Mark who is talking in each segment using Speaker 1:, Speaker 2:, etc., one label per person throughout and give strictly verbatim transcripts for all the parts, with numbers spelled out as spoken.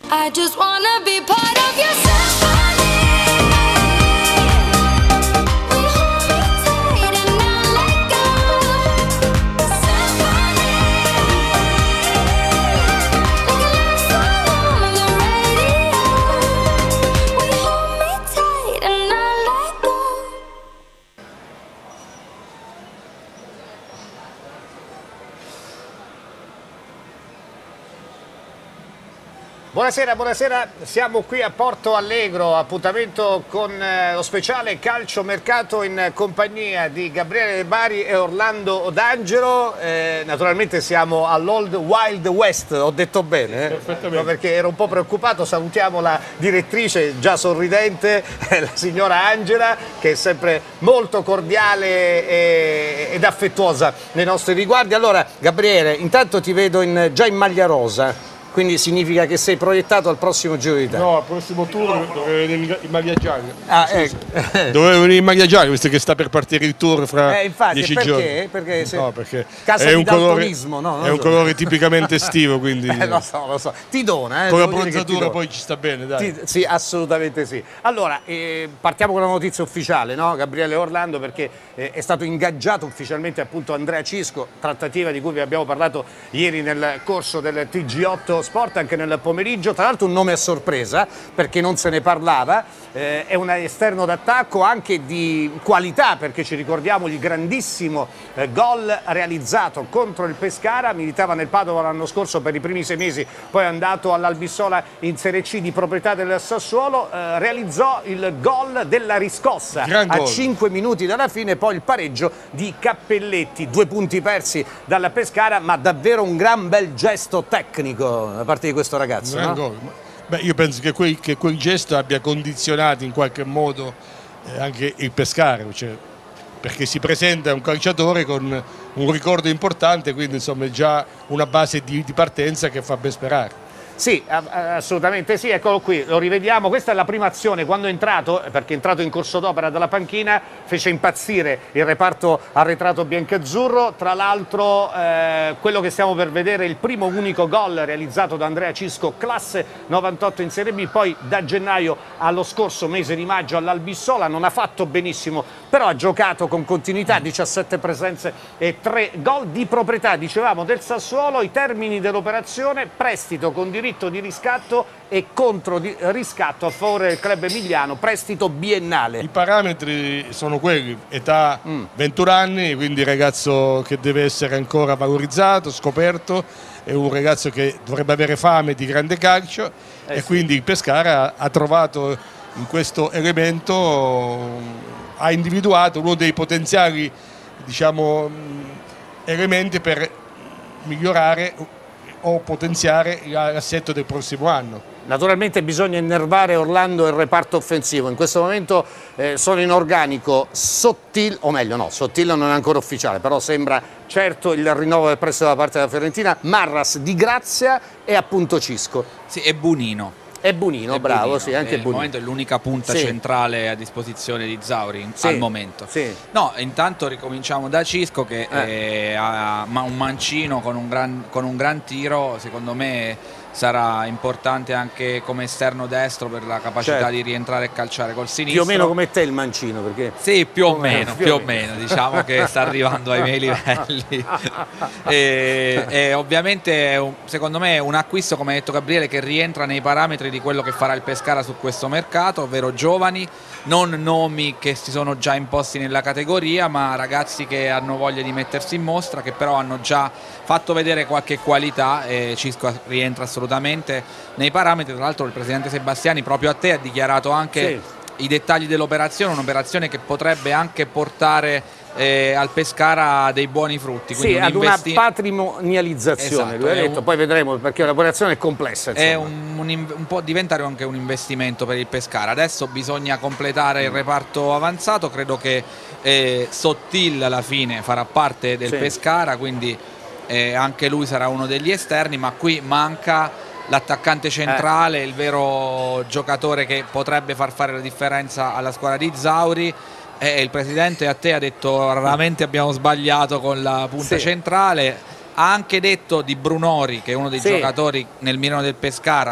Speaker 1: I just wanna be part of your symphony.
Speaker 2: Buonasera, buonasera, siamo qui a Porto Allegro, appuntamento con eh, lo speciale calcio mercato in compagnia di Gabriele De Bari e Orlando D'Angelo. Eh, naturalmente siamo all'Old Wild West, ho detto bene? Eh?
Speaker 3: Perfettamente.
Speaker 2: No, perché ero un po' preoccupato. Salutiamo la direttrice già sorridente, la signora Angela, che è sempre molto cordiale e, ed affettuosa nei nostri riguardi. Allora Gabriele, intanto ti vedo in, già in maglia rosa. Quindi significa che sei proiettato al prossimo Giro d'Italia?
Speaker 3: No, al prossimo tour dovevo venire in maglia gialla.
Speaker 2: Ah, ecco.
Speaker 3: Dovevo venire in maglia gialla, visto che sta per partire il tour fra
Speaker 2: eh, infatti,
Speaker 3: dieci
Speaker 2: perché?
Speaker 3: giorni.
Speaker 2: Perché se...
Speaker 3: No, perché
Speaker 2: Casa
Speaker 3: è
Speaker 2: di
Speaker 3: un colore,
Speaker 2: no? Non
Speaker 3: è un
Speaker 2: so.
Speaker 3: colore tipicamente estivo, quindi
Speaker 2: eh, lo so, lo so. Ti dona, eh,
Speaker 3: con la
Speaker 2: devo dire che ti
Speaker 3: bronzatura
Speaker 2: dona.
Speaker 3: poi ci sta bene, dai.
Speaker 2: Ti- sì, assolutamente sì. Allora, eh, partiamo con la notizia ufficiale, no? Gabriele Orlando, perché eh, è stato ingaggiato ufficialmente appunto Andrea Cisco, trattativa di cui vi abbiamo parlato ieri nel corso del T G otto Sport, anche nel pomeriggio. Tra l'altro un nome a sorpresa, perché non se ne parlava, eh, è un esterno d'attacco anche di qualità, perché ci ricordiamo il grandissimo eh, gol realizzato contro il Pescara, militava nel Padova l'anno scorso per i primi sei mesi, poi è andato all'Albissola in Serie C di proprietà del Sassuolo, eh, realizzò il gol della riscossa
Speaker 3: Gran
Speaker 2: a
Speaker 3: gol.
Speaker 2: cinque minuti dalla fine, poi il pareggio di Cappelletti, due punti persi dalla Pescara, ma davvero un gran bel gesto tecnico da parte di questo ragazzo.
Speaker 3: Un gran
Speaker 2: No?
Speaker 3: gol. Beh, io penso che quel, che quel gesto abbia condizionato in qualche modo eh, anche il Pescara, cioè, perché si presenta un calciatore con un ricordo importante, quindi insomma è già una base di, di partenza che fa ben sperare.
Speaker 2: Sì, assolutamente sì, eccolo qui, lo rivediamo. Questa è la prima azione, quando è entrato, perché è entrato in corso d'opera dalla panchina, fece impazzire il reparto arretrato biancazzurro. Tra l'altro eh, quello che stiamo per vedere è il primo unico gol realizzato da Andrea Cisco, classe novantotto in Serie B, poi da gennaio allo scorso mese di maggio all'Albissola. Non ha fatto benissimo, però ha giocato con continuità, diciassette presenze e tre gol di proprietà, dicevamo, del Sassuolo. I termini dell'operazione: prestito con diritto di riscatto e contro di riscatto a favore del club emiliano, prestito biennale.
Speaker 3: I parametri sono quelli: età
Speaker 2: Mm.
Speaker 3: ventuno anni, quindi ragazzo che deve essere ancora valorizzato, scoperto, è un ragazzo che dovrebbe avere fame di grande calcio,
Speaker 2: Eh
Speaker 3: e
Speaker 2: sì.
Speaker 3: quindi il Pescara ha trovato in questo elemento, ha individuato uno dei potenziali, diciamo, mh, elementi per migliorare o potenziare l'assetto del prossimo anno.
Speaker 2: Naturalmente bisogna innervare Orlando e il reparto offensivo. In questo momento eh, sono in organico Sottil, o meglio no, Sottil non è ancora ufficiale, però sembra certo il rinnovo del prestito da parte della Fiorentina, Marras, Di Grazia e appunto Cisco.
Speaker 4: Sì, e Bunino.
Speaker 2: E Bunino,
Speaker 4: E
Speaker 2: bravo,
Speaker 4: Bunino.
Speaker 2: sì, anche
Speaker 4: Al
Speaker 2: Bunino.
Speaker 4: momento è l'unica punta
Speaker 2: Sì.
Speaker 4: centrale a disposizione di Zauri
Speaker 2: Sì,
Speaker 4: al momento.
Speaker 2: sì.
Speaker 4: No, intanto ricominciamo da Cisco, che
Speaker 2: Eh.
Speaker 4: è, ha ma- un mancino con un, gran, con un gran tiro. Secondo me sarà importante anche come esterno destro per la capacità
Speaker 2: Certo.
Speaker 4: di rientrare e calciare col
Speaker 2: Più
Speaker 4: sinistro.
Speaker 2: o meno come te il mancino, perché...
Speaker 4: Sì, più o
Speaker 2: Come-
Speaker 4: meno, più o meno, diciamo che sta arrivando ai miei livelli. e, e ovviamente è un- secondo me è un acquisto, come ha detto Gabriele, che rientra nei parametri di quello che farà il Pescara su questo mercato, ovvero giovani, non nomi che si sono già imposti nella categoria, ma ragazzi che hanno voglia di mettersi in mostra, che però hanno già fatto vedere qualche qualità, e Cisco rientra assolutamente nei parametri. Tra l'altro il presidente Sebastiani proprio a te ha dichiarato anche
Speaker 2: Sì.
Speaker 4: i dettagli dell'operazione, un'operazione che potrebbe anche portare eh, al Pescara dei buoni frutti.
Speaker 2: Sì,
Speaker 4: quindi un
Speaker 2: ad una
Speaker 4: investi-
Speaker 2: patrimonializzazione,
Speaker 4: Esatto,
Speaker 2: lui ha
Speaker 4: è
Speaker 2: detto,
Speaker 4: un-
Speaker 2: poi vedremo, perché l'operazione è complessa.
Speaker 4: è
Speaker 2: insomma.
Speaker 4: un, un in- un po' diventare anche un investimento per il Pescara. Adesso bisogna completare il reparto avanzato. Credo che eh, Sottil alla fine farà parte del
Speaker 2: Sì.
Speaker 4: Pescara, quindi eh, anche lui sarà uno degli esterni, ma qui manca l'attaccante centrale, il vero giocatore che potrebbe far fare la differenza alla squadra di Zauri. E il presidente a te ha detto: raramente abbiamo sbagliato con la punta
Speaker 2: Sì.
Speaker 4: centrale. Ha anche detto di Brunori, che è uno dei
Speaker 2: Sì.
Speaker 4: giocatori nel mirino del Pescara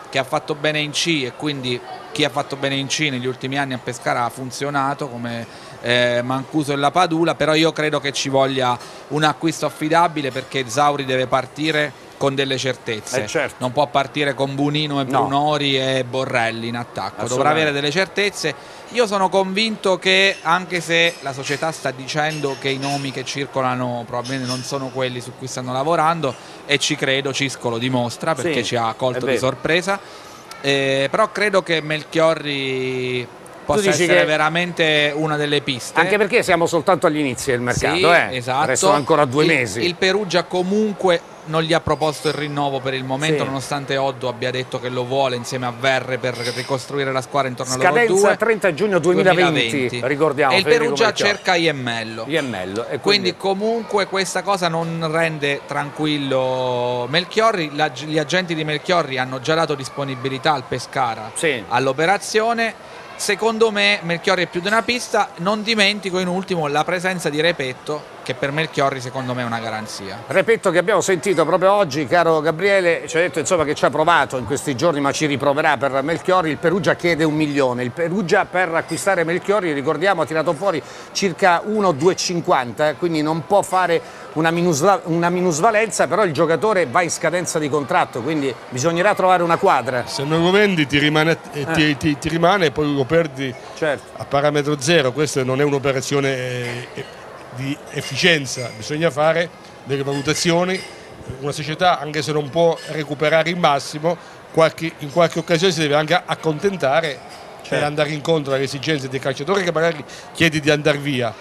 Speaker 4: che ha fatto bene in C, e quindi chi ha fatto bene in C negli ultimi anni a Pescara ha funzionato, come eh, Mancuso e la Padula, però io credo che ci voglia un acquisto affidabile, perché Zauri deve partire con delle certezze,
Speaker 2: eh certo.
Speaker 4: non può partire con Bunino e
Speaker 2: No.
Speaker 4: Brunori e Borrelli in attacco, dovrà avere delle certezze. Io sono convinto che, anche se la società sta dicendo che i nomi che circolano probabilmente non sono quelli su cui stanno lavorando, e ci credo, Cisco lo dimostra perché
Speaker 2: Sì,
Speaker 4: ci ha colto
Speaker 2: è
Speaker 4: di
Speaker 2: vero.
Speaker 4: sorpresa, eh, però credo che Melchiorri possa
Speaker 2: dici
Speaker 4: essere
Speaker 2: che-
Speaker 4: veramente una delle piste.
Speaker 2: Anche perché siamo soltanto agli inizi del mercato,
Speaker 4: Sì,
Speaker 2: eh.
Speaker 4: esatto.
Speaker 2: Restano ancora due
Speaker 4: il,
Speaker 2: mesi.
Speaker 4: Il Perugia comunque non gli ha proposto il rinnovo per il momento,
Speaker 2: Sì.
Speaker 4: nonostante Oddo abbia detto che lo vuole insieme a Verre per ricostruire la squadra intorno a loro
Speaker 2: Scadenza
Speaker 4: due.
Speaker 2: trenta giugno duemilaventi,
Speaker 4: duemilaventi.
Speaker 2: ricordiamo.
Speaker 4: E il
Speaker 2: Federico
Speaker 4: Perugia
Speaker 2: Melchiorri.
Speaker 4: cerca Iemmello.
Speaker 2: Iemmello, e
Speaker 4: Quindi comunque questa cosa non rende tranquillo Melchiorri. La- gli agenti di Melchiorri hanno già dato disponibilità al Pescara
Speaker 2: Sì.
Speaker 4: all'operazione. Secondo me Melchiorri è più di una pista. Non dimentico in ultimo la presenza di Repetto, che per Melchiorri secondo me è una garanzia.
Speaker 2: Repetto, che abbiamo sentito proprio oggi, caro Gabriele, ci ha detto insomma che ci ha provato in questi giorni, ma ci riproverà per Melchiorri. Il Perugia chiede un milione. Il Perugia, per acquistare Melchiorri, ricordiamo, ha tirato fuori circa uno virgola duecentocinquanta, eh, quindi non può fare una, minusva- una minusvalenza, però il giocatore va in scadenza di contratto, quindi bisognerà trovare una quadra.
Speaker 3: Se non lo vendi ti rimane, eh, ti, ti- ti rimane e poi lo perdi
Speaker 2: Certo.
Speaker 3: a parametro zero. Questa non è un'operazione eh, di efficienza, bisogna fare delle valutazioni. Una società, anche se non può recuperare il massimo, qualche- in qualche occasione si deve anche accontentare per andare incontro alle esigenze dei calciatori che magari chiedi di andare via,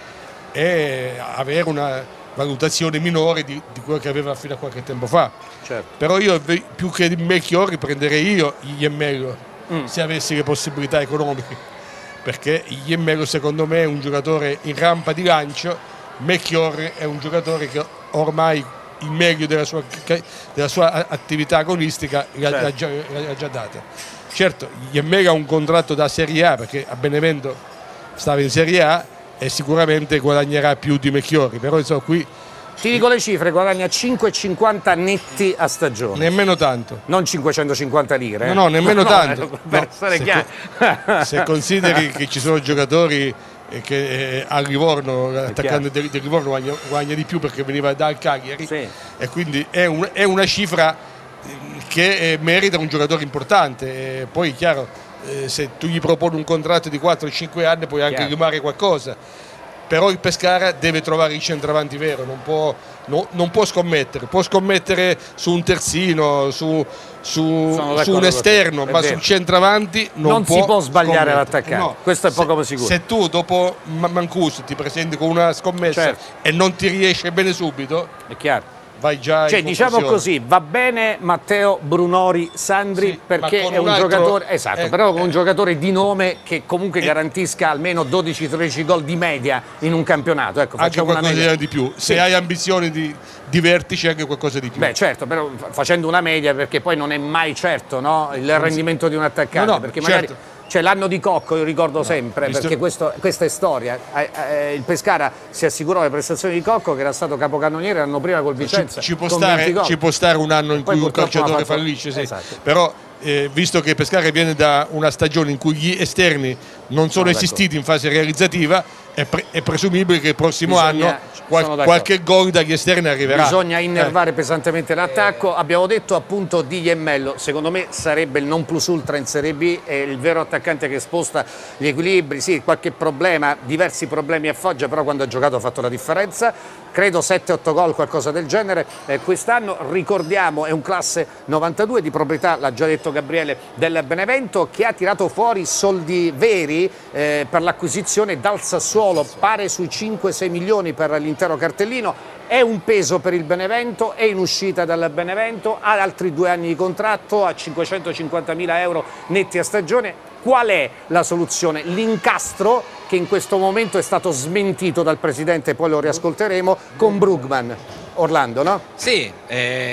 Speaker 3: e avere una valutazione minore di, di quello che aveva fino a qualche tempo fa.
Speaker 2: Certo.
Speaker 3: Però io ve- più che di Melchiorri prenderei io Iemmello,
Speaker 2: Mm.
Speaker 3: se avessi le possibilità economiche, perché Iemmello secondo me è un giocatore in rampa di lancio. Melchiorri è un giocatore che ormai il meglio della sua, della sua attività agonistica l'ha,
Speaker 2: Certo.
Speaker 3: l'ha già, l'ha già data. Certo, Iemmello ha un contratto da Serie A, perché a Benevento stava in Serie A e sicuramente guadagnerà più di Melchiorri, però insomma qui
Speaker 2: Ti dico le cifre, guadagna cinque virgola cinquanta netti a stagione.
Speaker 3: nemmeno tanto.
Speaker 2: Non cinquecentocinquanta lire. eh.
Speaker 3: No, no, nemmeno
Speaker 2: No,
Speaker 3: tanto.
Speaker 2: eh, per
Speaker 3: No,
Speaker 2: essere
Speaker 3: se,
Speaker 2: chiari.
Speaker 3: se consideri che ci sono giocatori eh, che eh, a Livorno, l'attaccante del, del Livorno guadagna, guadagna di più perché veniva dal Cagliari,
Speaker 2: Sì.
Speaker 3: e quindi è, un- è una cifra eh, che eh, merita un giocatore importante. E poi chiaro, eh, se tu gli proponi un contratto di quattro cinque anni puoi anche
Speaker 2: Chiaro.
Speaker 3: rimare qualcosa. Però il Pescara deve trovare il centravanti vero, non può, no- non può scommettere, può scommettere su un terzino, su, su-
Speaker 2: Sono
Speaker 3: su
Speaker 2: d'accordo
Speaker 3: un
Speaker 2: con
Speaker 3: esterno,
Speaker 2: te, è
Speaker 3: ma
Speaker 2: vero.
Speaker 3: sul centravanti non,
Speaker 2: Non si può sbagliare
Speaker 3: scommettere.
Speaker 2: l'attaccante, questo è poco ma sicuro.
Speaker 3: Se tu dopo Ma- Mancuso ti presenti con una scommessa
Speaker 2: Certo.
Speaker 3: e non ti riesce bene subito,
Speaker 2: È chiaro.
Speaker 3: vai già
Speaker 2: Cioè,
Speaker 3: in
Speaker 2: diciamo
Speaker 3: confusione.
Speaker 2: così, va bene Matteo Brunori Sandri,
Speaker 3: Sì,
Speaker 2: perché
Speaker 3: ma con
Speaker 2: è un,
Speaker 3: un altro-
Speaker 2: giocatore, esatto,
Speaker 3: eh,
Speaker 2: però con un
Speaker 3: eh.
Speaker 2: giocatore di nome che comunque
Speaker 3: Eh.
Speaker 2: garantisca almeno dodici tredici gol di media in un campionato. Ecco,
Speaker 3: Anche
Speaker 2: facciamo una
Speaker 3: qualcosa
Speaker 2: media.
Speaker 3: di più. Se
Speaker 2: Sì.
Speaker 3: hai ambizioni di, di vertice, anche qualcosa di più.
Speaker 2: Beh, certo, però fa- facendo una media, perché poi non è mai certo, no, il rendimento di un attaccante,
Speaker 3: No, no,
Speaker 2: perché magari
Speaker 3: certo.
Speaker 2: c'è l'anno di Cocco, io ricordo sempre,
Speaker 3: visto-
Speaker 2: perché questo- questa è storia. Eh, eh, il Pescara si assicurò le prestazioni di Cocco, che era stato capocannoniere l'anno prima col
Speaker 3: Ci,
Speaker 2: Vicenza.
Speaker 3: ci può
Speaker 2: con
Speaker 3: stare,
Speaker 2: venti gol.
Speaker 3: ci può stare un anno in
Speaker 2: Poi
Speaker 3: cui un
Speaker 2: purtroppo non ha
Speaker 3: calciatore
Speaker 2: fatto-
Speaker 3: fallisce, sì.
Speaker 2: Esatto.
Speaker 3: Però eh, visto che Pescara viene da una stagione in cui gli esterni non sono
Speaker 2: Sono
Speaker 3: esistiti in fase realizzativa, è, pre- è presumibile che il prossimo
Speaker 2: Bisogna-
Speaker 3: anno qual-
Speaker 2: sono d'accordo.
Speaker 3: qualche gol dagli esterni arriverà.
Speaker 2: Bisogna
Speaker 3: Eh.
Speaker 2: innervare pesantemente l'attacco. Abbiamo detto appunto di Iemmello, secondo me sarebbe il non plus ultra in Serie B, è il vero attaccante che sposta gli equilibri, sì, qualche problema, diversi problemi a Foggia, però quando ha giocato ha fatto la differenza. Credo sette otto gol, qualcosa del genere. Eh, quest'anno, ricordiamo, è un classe novantadue di proprietà, l'ha già detto Gabriele, del Benevento, che ha tirato fuori soldi veri eh, per l'acquisizione dal Sassuolo, pare sui cinque sei milioni per l'intero cartellino. È un peso per il Benevento, è in uscita dal Benevento, ha altri due anni di contratto a cinquecentocinquantamila euro netti a stagione. Qual è la soluzione? L'incastro, che in questo momento è stato smentito dal presidente, poi lo riascolteremo, con Brugman. Orlando, no?
Speaker 4: Sì, eh,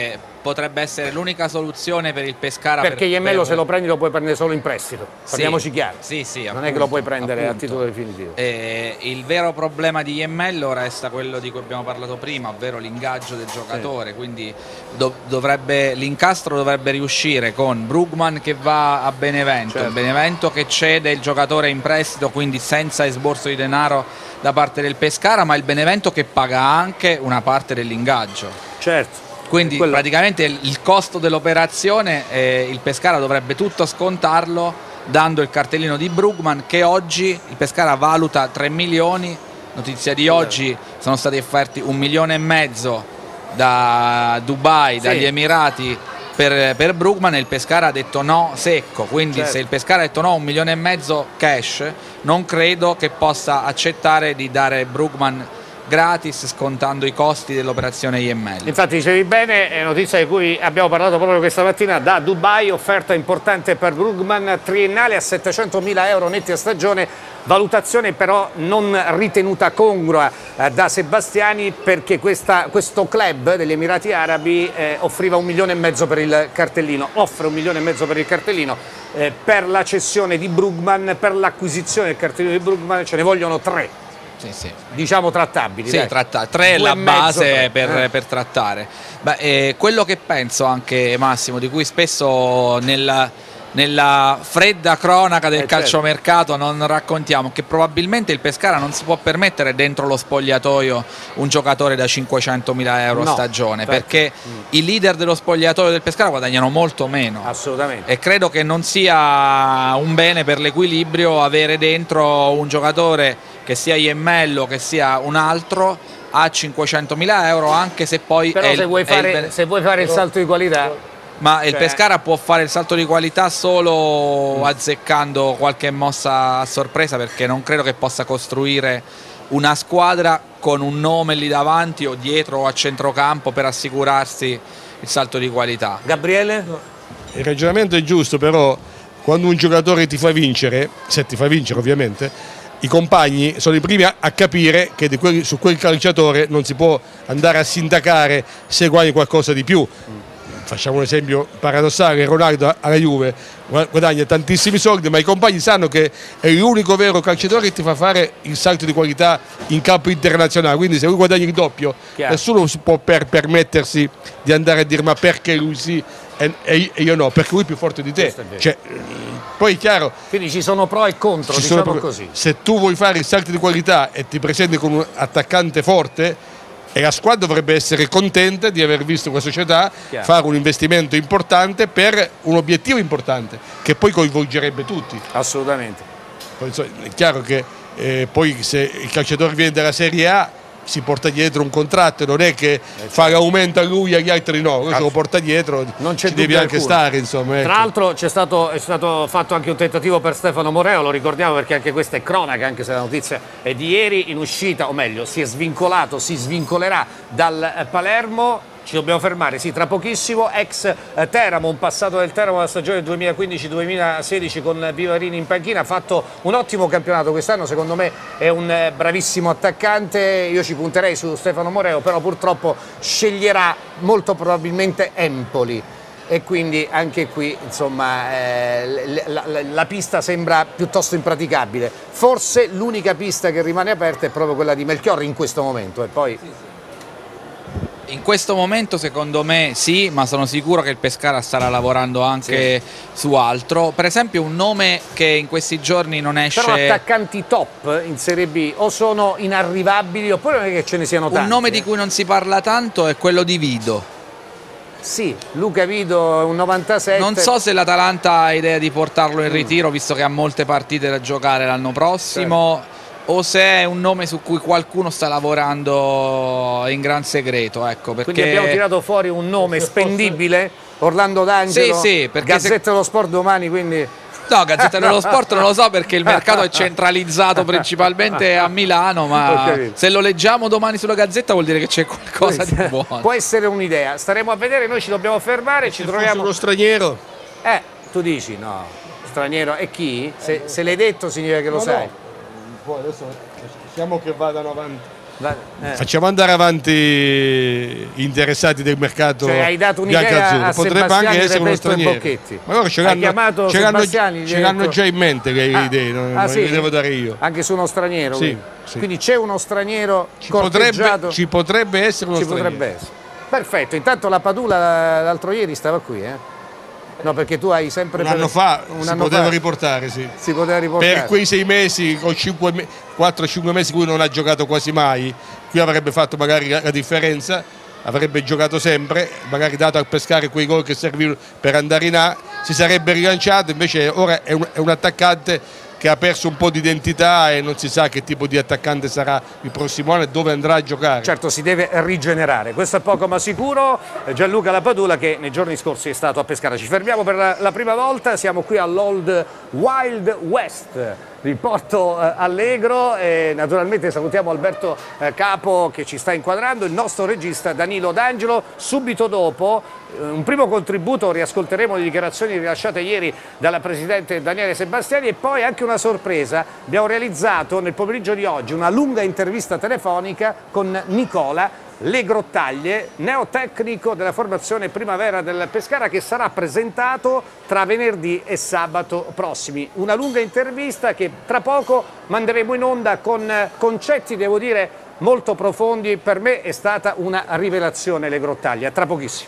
Speaker 4: potrebbe essere l'unica soluzione per il Pescara.
Speaker 2: Perché
Speaker 4: per,
Speaker 2: Iemmello
Speaker 4: per...
Speaker 2: se lo prendi lo puoi prendere solo in prestito, parliamoci
Speaker 4: sì,
Speaker 2: chiaro.
Speaker 4: Sì, sì,
Speaker 2: non
Speaker 4: appunto,
Speaker 2: è che lo puoi prendere
Speaker 4: appunto.
Speaker 2: a titolo definitivo.
Speaker 4: Eh, il vero problema di Iemmello resta quello di cui abbiamo parlato prima, ovvero l'ingaggio del giocatore, sì. Quindi do, dovrebbe, l'incastro dovrebbe riuscire con Brugman che va a Benevento, certo. Benevento che cede il giocatore in prestito, quindi senza esborso di denaro da parte del Pescara, ma il Benevento che paga anche una parte dell'ingaggio.
Speaker 2: Certo.
Speaker 4: Quindi
Speaker 2: quello...
Speaker 4: praticamente il costo dell'operazione eh, il Pescara dovrebbe tutto scontarlo dando il cartellino di Brugman, che oggi il Pescara valuta tre milioni, notizia di oggi sono stati offerti un milione e mezzo da Dubai, sì. Dagli Emirati per, per Brugman, e il Pescara ha detto no secco, quindi certo. Se il Pescara ha detto no un milione e mezzo cash, non credo che possa accettare di dare Brugman gratis scontando i costi dell'operazione Iemmello.
Speaker 2: Infatti dicevi bene, è notizia di cui abbiamo parlato proprio questa mattina da Dubai, offerta importante per Brugman, triennale a settecentomila euro netti a stagione, valutazione però non ritenuta congrua eh, da Sebastiani, perché questa, questo club degli Emirati Arabi eh, offriva un milione e mezzo per il cartellino, offre un milione e mezzo per il cartellino, eh, per la cessione di Brugman, per l'acquisizione del cartellino di Brugman ce ne vogliono tre.
Speaker 4: Sì, sì.
Speaker 2: Diciamo trattabili,
Speaker 4: sì, tratta tre è la base per, eh. per trattare. Beh, eh, quello che penso anche, Massimo, di cui spesso nella, nella fredda cronaca del eh, calciomercato certo. non raccontiamo, che probabilmente il Pescara non si può permettere dentro lo spogliatoio un giocatore da cinquecentomila euro a no, stagione, certo. Perché mm. i leader dello spogliatoio del Pescara guadagnano molto meno.
Speaker 2: Assolutamente.
Speaker 4: E credo che non sia un bene per l'equilibrio avere dentro un giocatore che sia Iemmello, che sia un altro, a cinquecentomila euro, anche se poi
Speaker 2: però
Speaker 4: è
Speaker 2: se,
Speaker 4: il,
Speaker 2: vuoi fare,
Speaker 4: il,
Speaker 2: se vuoi fare il salto di qualità,
Speaker 4: ma
Speaker 2: cioè...
Speaker 4: il Pescara può fare il salto di qualità solo azzeccando qualche mossa a sorpresa, perché non credo che possa costruire una squadra con un nome lì davanti o dietro o a centrocampo per assicurarsi il salto di qualità.
Speaker 2: Gabriele?
Speaker 3: Il ragionamento è giusto, però quando un giocatore ti fa vincere, se ti fa vincere ovviamente, i compagni sono i primi a, a capire che di quel, su quel calciatore non si può andare a sindacare se guadagni qualcosa di più. Facciamo un esempio paradossale: Ronaldo alla Juve guadagna tantissimi soldi, ma i compagni sanno che è l'unico vero calciatore che ti fa fare il salto di qualità in campo internazionale, quindi se lui guadagna il doppio, chiaro, nessuno può per, permettersi di andare a dire ma perché lui sì e, e io no, perché lui è più forte di te. Cioè, poi è chiaro,
Speaker 2: quindi ci sono pro e contro, diciamo pro, così.
Speaker 3: Se tu vuoi fare il salto di qualità e ti presenti con un attaccante forte, e la squadra dovrebbe essere contenta di aver visto questa società chiaro, fare un investimento importante per un obiettivo importante che poi coinvolgerebbe tutti.
Speaker 2: Assolutamente.
Speaker 3: Poi, insomma, è chiaro che eh, poi se il calciatore viene dalla Serie A si porta dietro un contratto, non è che fa l'aumento a lui e agli altri no, lui se lo porta dietro, non ci devi anche stare, insomma, ecco.
Speaker 2: Tra l'altro c'è stato, è stato fatto anche un tentativo per Stefano Moreo, lo ricordiamo perché anche questa è cronaca, anche se la notizia è di ieri, in uscita, o meglio si è svincolato, si svincolerà dal Palermo. Ci dobbiamo fermare, sì, tra pochissimo. Ex Teramo, un passato del Teramo la stagione duemilaquindici duemilasedici con Vivarini in panchina, ha fatto un ottimo campionato quest'anno, secondo me è un bravissimo attaccante, io ci punterei su Stefano Moreo, però purtroppo sceglierà molto probabilmente Empoli e quindi anche qui insomma eh, la, la, la pista sembra piuttosto impraticabile. Forse l'unica pista che rimane aperta è proprio quella di Melchiorri in questo momento e poi... Sì, sì.
Speaker 4: In questo momento secondo me sì, ma sono sicuro che il Pescara starà lavorando anche sì, su altro. Per esempio un nome che in questi giorni non esce...
Speaker 2: Però attaccanti top in Serie B o sono inarrivabili oppure non è che ce ne siano tanti.
Speaker 4: Un nome
Speaker 2: eh?
Speaker 4: di cui non si parla tanto è quello di Vido.
Speaker 2: Sì, Luca Vido è un novantasette.
Speaker 4: Non so se l'Atalanta ha idea di portarlo in ritiro, visto che ha molte partite da giocare l'anno prossimo. Certo. O se è un nome su cui qualcuno sta lavorando in gran segreto, ecco, perché...
Speaker 2: Quindi abbiamo tirato fuori un nome spendibile, Orlando D'Angelo,
Speaker 4: sì, sì, perché
Speaker 2: Gazzetta
Speaker 4: se...
Speaker 2: dello Sport domani, quindi...
Speaker 4: No, Gazzetta dello Sport non lo so perché il mercato è centralizzato principalmente a Milano, ma se lo leggiamo domani sulla Gazzetta vuol dire che c'è qualcosa di buono.
Speaker 2: Può essere un'idea, staremo a vedere, noi ci dobbiamo fermare, ci troviamo...
Speaker 3: uno straniero?
Speaker 2: Eh, tu dici, no, straniero, e chi? Se, se l'hai detto significa che lo
Speaker 3: no,
Speaker 2: sai.
Speaker 3: No. Poi adesso diciamo che vadano avanti.
Speaker 2: Eh.
Speaker 3: Facciamo andare avanti gli interessati del mercato,
Speaker 2: cioè, hai dato un'idea a
Speaker 3: potrebbe anche essere uno straniero.
Speaker 2: Bocchetti.
Speaker 3: Ma loro ce l'hanno, ce l'hanno già, ce l'hanno già in mente le ah, idee, non,
Speaker 2: ah,
Speaker 3: non
Speaker 2: sì?
Speaker 3: le devo dare io.
Speaker 2: Anche su uno straniero?
Speaker 3: Sì,
Speaker 2: quindi
Speaker 3: sì.
Speaker 2: quindi c'è uno straniero
Speaker 3: ci potrebbe, ci potrebbe essere uno
Speaker 2: ci
Speaker 3: straniero.
Speaker 2: Potrebbe essere. Perfetto, intanto la Padula l'altro ieri stava qui, eh? No, perché tu hai sempre...
Speaker 3: Un anno fa
Speaker 2: un
Speaker 3: si
Speaker 2: anno
Speaker 3: poteva
Speaker 2: fa.
Speaker 3: riportare, sì.
Speaker 2: Si poteva riportare.
Speaker 3: Per quei sei mesi o quattro cinque mesi in cui non ha giocato quasi mai, qui avrebbe fatto magari la, la differenza, avrebbe giocato sempre, magari dato a pescare quei gol che servivano per andare in A, si sarebbe rilanciato, invece ora è un, è un attaccante che ha perso un po' di identità e non si sa che tipo di attaccante sarà il prossimo anno e dove andrà a giocare.
Speaker 2: Certo, si deve rigenerare, questo è poco ma sicuro. Gianluca Lapadula che nei giorni scorsi è stato a Pescara. Ci fermiamo per la, la prima volta, siamo qui all'Old Wild West di Porto eh, Allegro e naturalmente salutiamo Alberto eh, Capo che ci sta inquadrando, il nostro regista Danilo D'Angelo. Subito dopo eh, un primo contributo, riascolteremo le dichiarazioni rilasciate ieri dalla Presidente Daniele Sebastiani e poi anche una sorpresa. Abbiamo realizzato nel pomeriggio di oggi una lunga intervista telefonica con Nicola Le Grottaglie, neotecnico della formazione Primavera del Pescara, che sarà presentato tra venerdì e sabato prossimi. Una lunga intervista che tra poco manderemo in onda con concetti, devo dire, molto profondi. Per me è stata una rivelazione Le Grottaglie, tra pochissimo.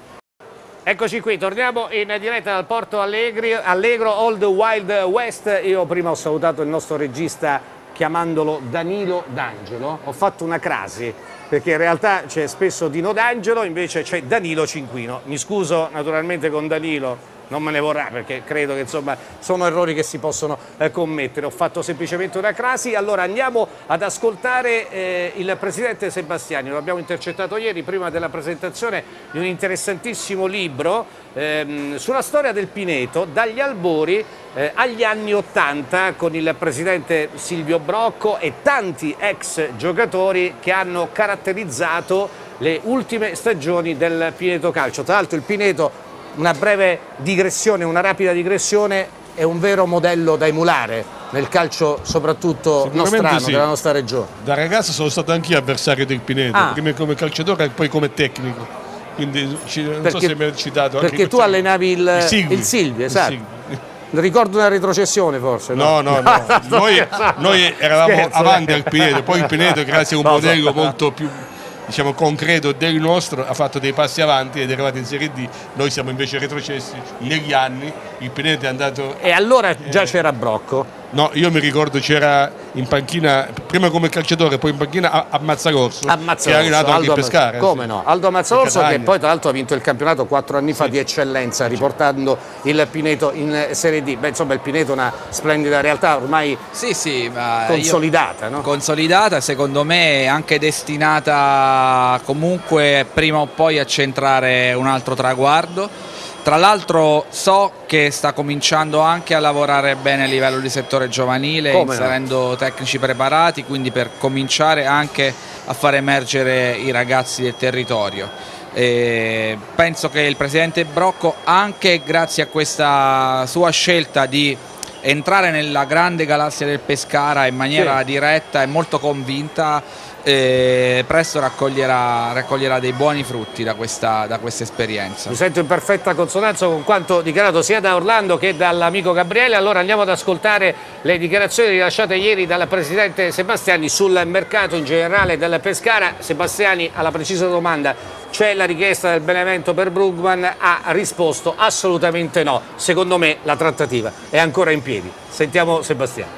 Speaker 2: Eccoci qui, torniamo in diretta dal Porto Allegri, Allegro, Old Wild West. Io prima ho salutato il nostro regista chiamandolo Danilo D'Angelo, ho fatto una crasi perché in realtà c'è spesso Dino D'Angelo, invece c'è Danilo Cinquino. Mi scuso naturalmente con Danilo, non me ne vorrà perché credo che insomma sono errori che si possono eh, commettere, ho fatto semplicemente una crasi. Allora andiamo ad ascoltare eh, il Presidente Sebastiani, lo abbiamo intercettato ieri prima della presentazione di un interessantissimo libro ehm, sulla storia del Pineto, dagli albori eh, agli anni ottanta, con il Presidente Silvio Brocco e tanti ex giocatori che hanno caratterizzato le ultime stagioni del Pineto Calcio. Tra l'altro il Pineto, una breve digressione, una rapida digressione, è un vero modello da emulare nel calcio soprattutto nostrano, sì, della nostra regione.
Speaker 3: Da ragazzo sono stato anch'io avversario del Pineto, ah. prima come calciatore e poi come tecnico, quindi non perché, so se mi hai citato anche
Speaker 2: perché tu allenavi il, il Silvi, il Silvi, esatto. Il Silvi. Ricordo una retrocessione forse?
Speaker 3: No, no, no, no. noi, noi eravamo Scherzo, avanti al Pineto, poi il Pineto grazie a un no, modello so. molto più diciamo concreto del nostro ha fatto dei passi avanti ed è arrivato in Serie D, noi siamo invece retrocessi negli anni, il Pineto è andato...
Speaker 2: E allora già eh, c'era Brocco?
Speaker 3: No, io mi ricordo c'era in panchina, prima come calciatore, poi in panchina a, a Mazzagorso,
Speaker 2: Ammazza
Speaker 3: che è arrivato anche in Pescara.
Speaker 2: Come
Speaker 3: sì.
Speaker 2: no? Aldo Mazzagorso che poi tra l'altro ha vinto il campionato quattro anni fa sì. di eccellenza, riportando il Pineto in Serie D. Beh, insomma il Pineto è una splendida realtà ormai
Speaker 4: sì, sì, ma
Speaker 2: consolidata.
Speaker 4: Io,
Speaker 2: no?
Speaker 4: Consolidata, secondo me anche destinata comunque prima o poi a centrare un altro traguardo. Tra l'altro so che sta cominciando anche a lavorare bene a livello di settore giovanile, Come inserendo no? tecnici preparati, quindi per cominciare anche a far emergere i ragazzi del territorio. E penso che il Presidente Brocco, anche grazie a questa sua scelta di entrare nella grande galassia del Pescara in maniera sì. diretta e molto convinta, e presto raccoglierà, raccoglierà dei buoni frutti da questa, da questa esperienza.
Speaker 2: Mi sento in perfetta consonanza con quanto dichiarato sia da Orlando che dall'amico Gabriele. Allora andiamo ad ascoltare le dichiarazioni rilasciate ieri dal Presidente Sebastiani sul mercato in generale del Pescara. Sebastiani, alla precisa domanda, c'è la richiesta del Benevento per Brugman? Ha risposto assolutamente no. Secondo me la trattativa è ancora in piedi. Sentiamo Sebastiani.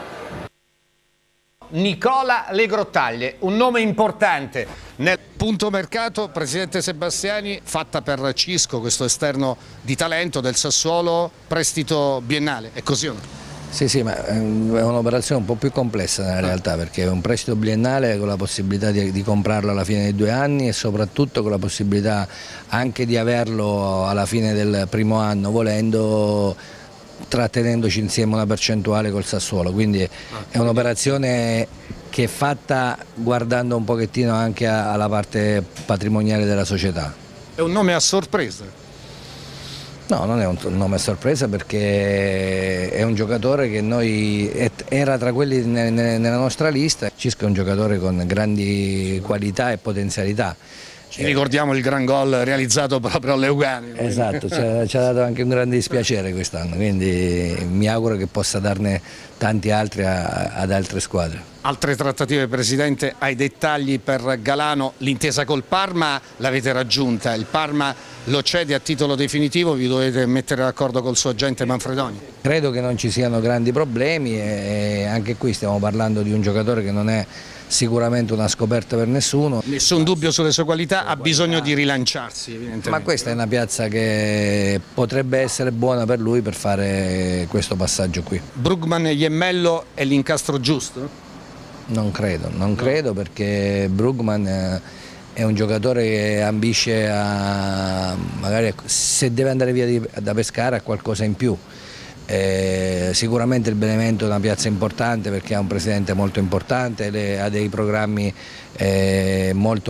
Speaker 2: Nicola Le Grottaglie, un nome importante nel punto mercato. Presidente Sebastiani, fatta per Cisco, questo esterno di talento del Sassuolo, prestito biennale, è così o no?
Speaker 5: Sì, sì, ma è un'operazione un po' più complessa nella realtà, perché è un prestito biennale con la possibilità di, di comprarlo alla fine dei due anni e soprattutto con la possibilità anche di averlo alla fine del primo anno, volendo, trattenendoci insieme una percentuale col Sassuolo, quindi è un'operazione che è fatta guardando un pochettino anche alla parte patrimoniale della società.
Speaker 2: È un nome a sorpresa?
Speaker 5: No, non è un nome a sorpresa perché è un giocatore che noi era tra quelli nella nostra lista. Cisco è un giocatore con grandi qualità e potenzialità.
Speaker 2: Ci ricordiamo il gran gol realizzato proprio a Leucani.
Speaker 5: Esatto, ci ha, ci ha dato anche un grande dispiacere quest'anno, quindi mi auguro che possa darne tanti altri a, ad altre squadre.
Speaker 2: Altre trattative, Presidente, ai dettagli per Galano, l'intesa col Parma l'avete raggiunta, il Parma lo cede a titolo definitivo, vi dovete mettere d'accordo col suo agente Manfredoni?
Speaker 5: Credo che non ci siano grandi problemi e anche qui stiamo parlando di un giocatore che non è sicuramente una scoperta per nessuno.
Speaker 2: Nessun dubbio sulle sue qualità, ha bisogno di rilanciarsi evidentemente.
Speaker 5: Ma questa è una piazza che potrebbe essere buona per lui per fare questo passaggio qui.
Speaker 2: Brugman e Iemmello è l'incastro giusto?
Speaker 5: Non credo, non credo perché Brugman è un giocatore che ambisce a, magari se deve andare via di, da Pescara, a qualcosa in più. Eh, sicuramente il Benevento è una piazza importante perché ha un presidente molto importante, le, ha dei programmi eh, molto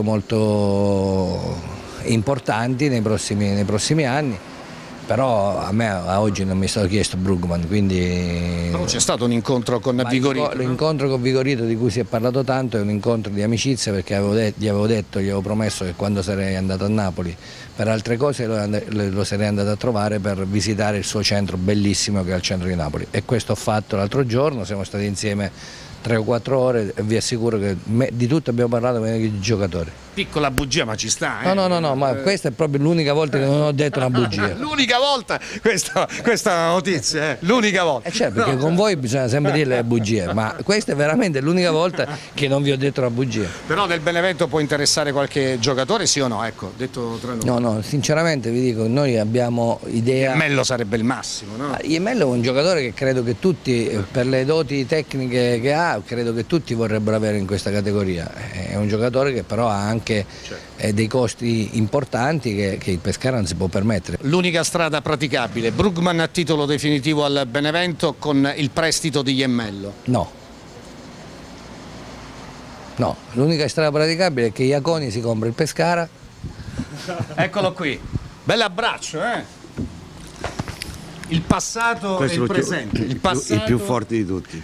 Speaker 5: molto importanti nei prossimi, nei prossimi anni. Però a me a oggi non mi è stato chiesto Brugman, quindi...
Speaker 2: Però c'è stato un incontro con Vigorito.
Speaker 5: L'incontro con Vigorito di cui si è parlato tanto è un incontro di amicizia perché avevo detto, gli avevo detto, gli avevo promesso che quando sarei andato a Napoli per altre cose lo, lo sarei andato a trovare per visitare il suo centro bellissimo che è al centro di Napoli. E questo ho fatto l'altro giorno, siamo stati insieme tre o quattro ore e vi assicuro che me, di tutto abbiamo parlato meno che di giocatori.
Speaker 2: Piccola bugia, ma ci sta, eh?
Speaker 5: No, no, no, no, ma questa è proprio l'unica volta che non ho detto una bugia.
Speaker 2: L'unica volta questa, questa notizia, eh? L'unica volta.
Speaker 5: Eh certo, perché no, con voi bisogna sempre dire le bugie, ma questa è veramente l'unica volta che non vi ho detto una bugia.
Speaker 2: Però del Benevento può interessare qualche giocatore, sì o no? Ecco, detto tra noi.
Speaker 5: No, no, sinceramente vi dico, noi abbiamo idea...
Speaker 2: Iemmello sarebbe il massimo, no?
Speaker 5: Iemmello è un giocatore che credo che tutti, per le doti tecniche che ha, credo che tutti vorrebbero avere in questa categoria. È un giocatore che però ha anche certo. dei costi importanti che, che il Pescara non si può permettere.
Speaker 2: L'unica strada praticabile, Brugman a titolo definitivo al Benevento con il prestito di Iemmello?
Speaker 5: No. No, l'unica strada praticabile è che Iaconi si compra il Pescara.
Speaker 2: Eccolo qui, bell'abbraccio, eh? Il passato
Speaker 6: Questo
Speaker 2: e il
Speaker 6: più,
Speaker 2: presente.
Speaker 6: Il,
Speaker 2: il, passato...
Speaker 6: il più forte di tutti.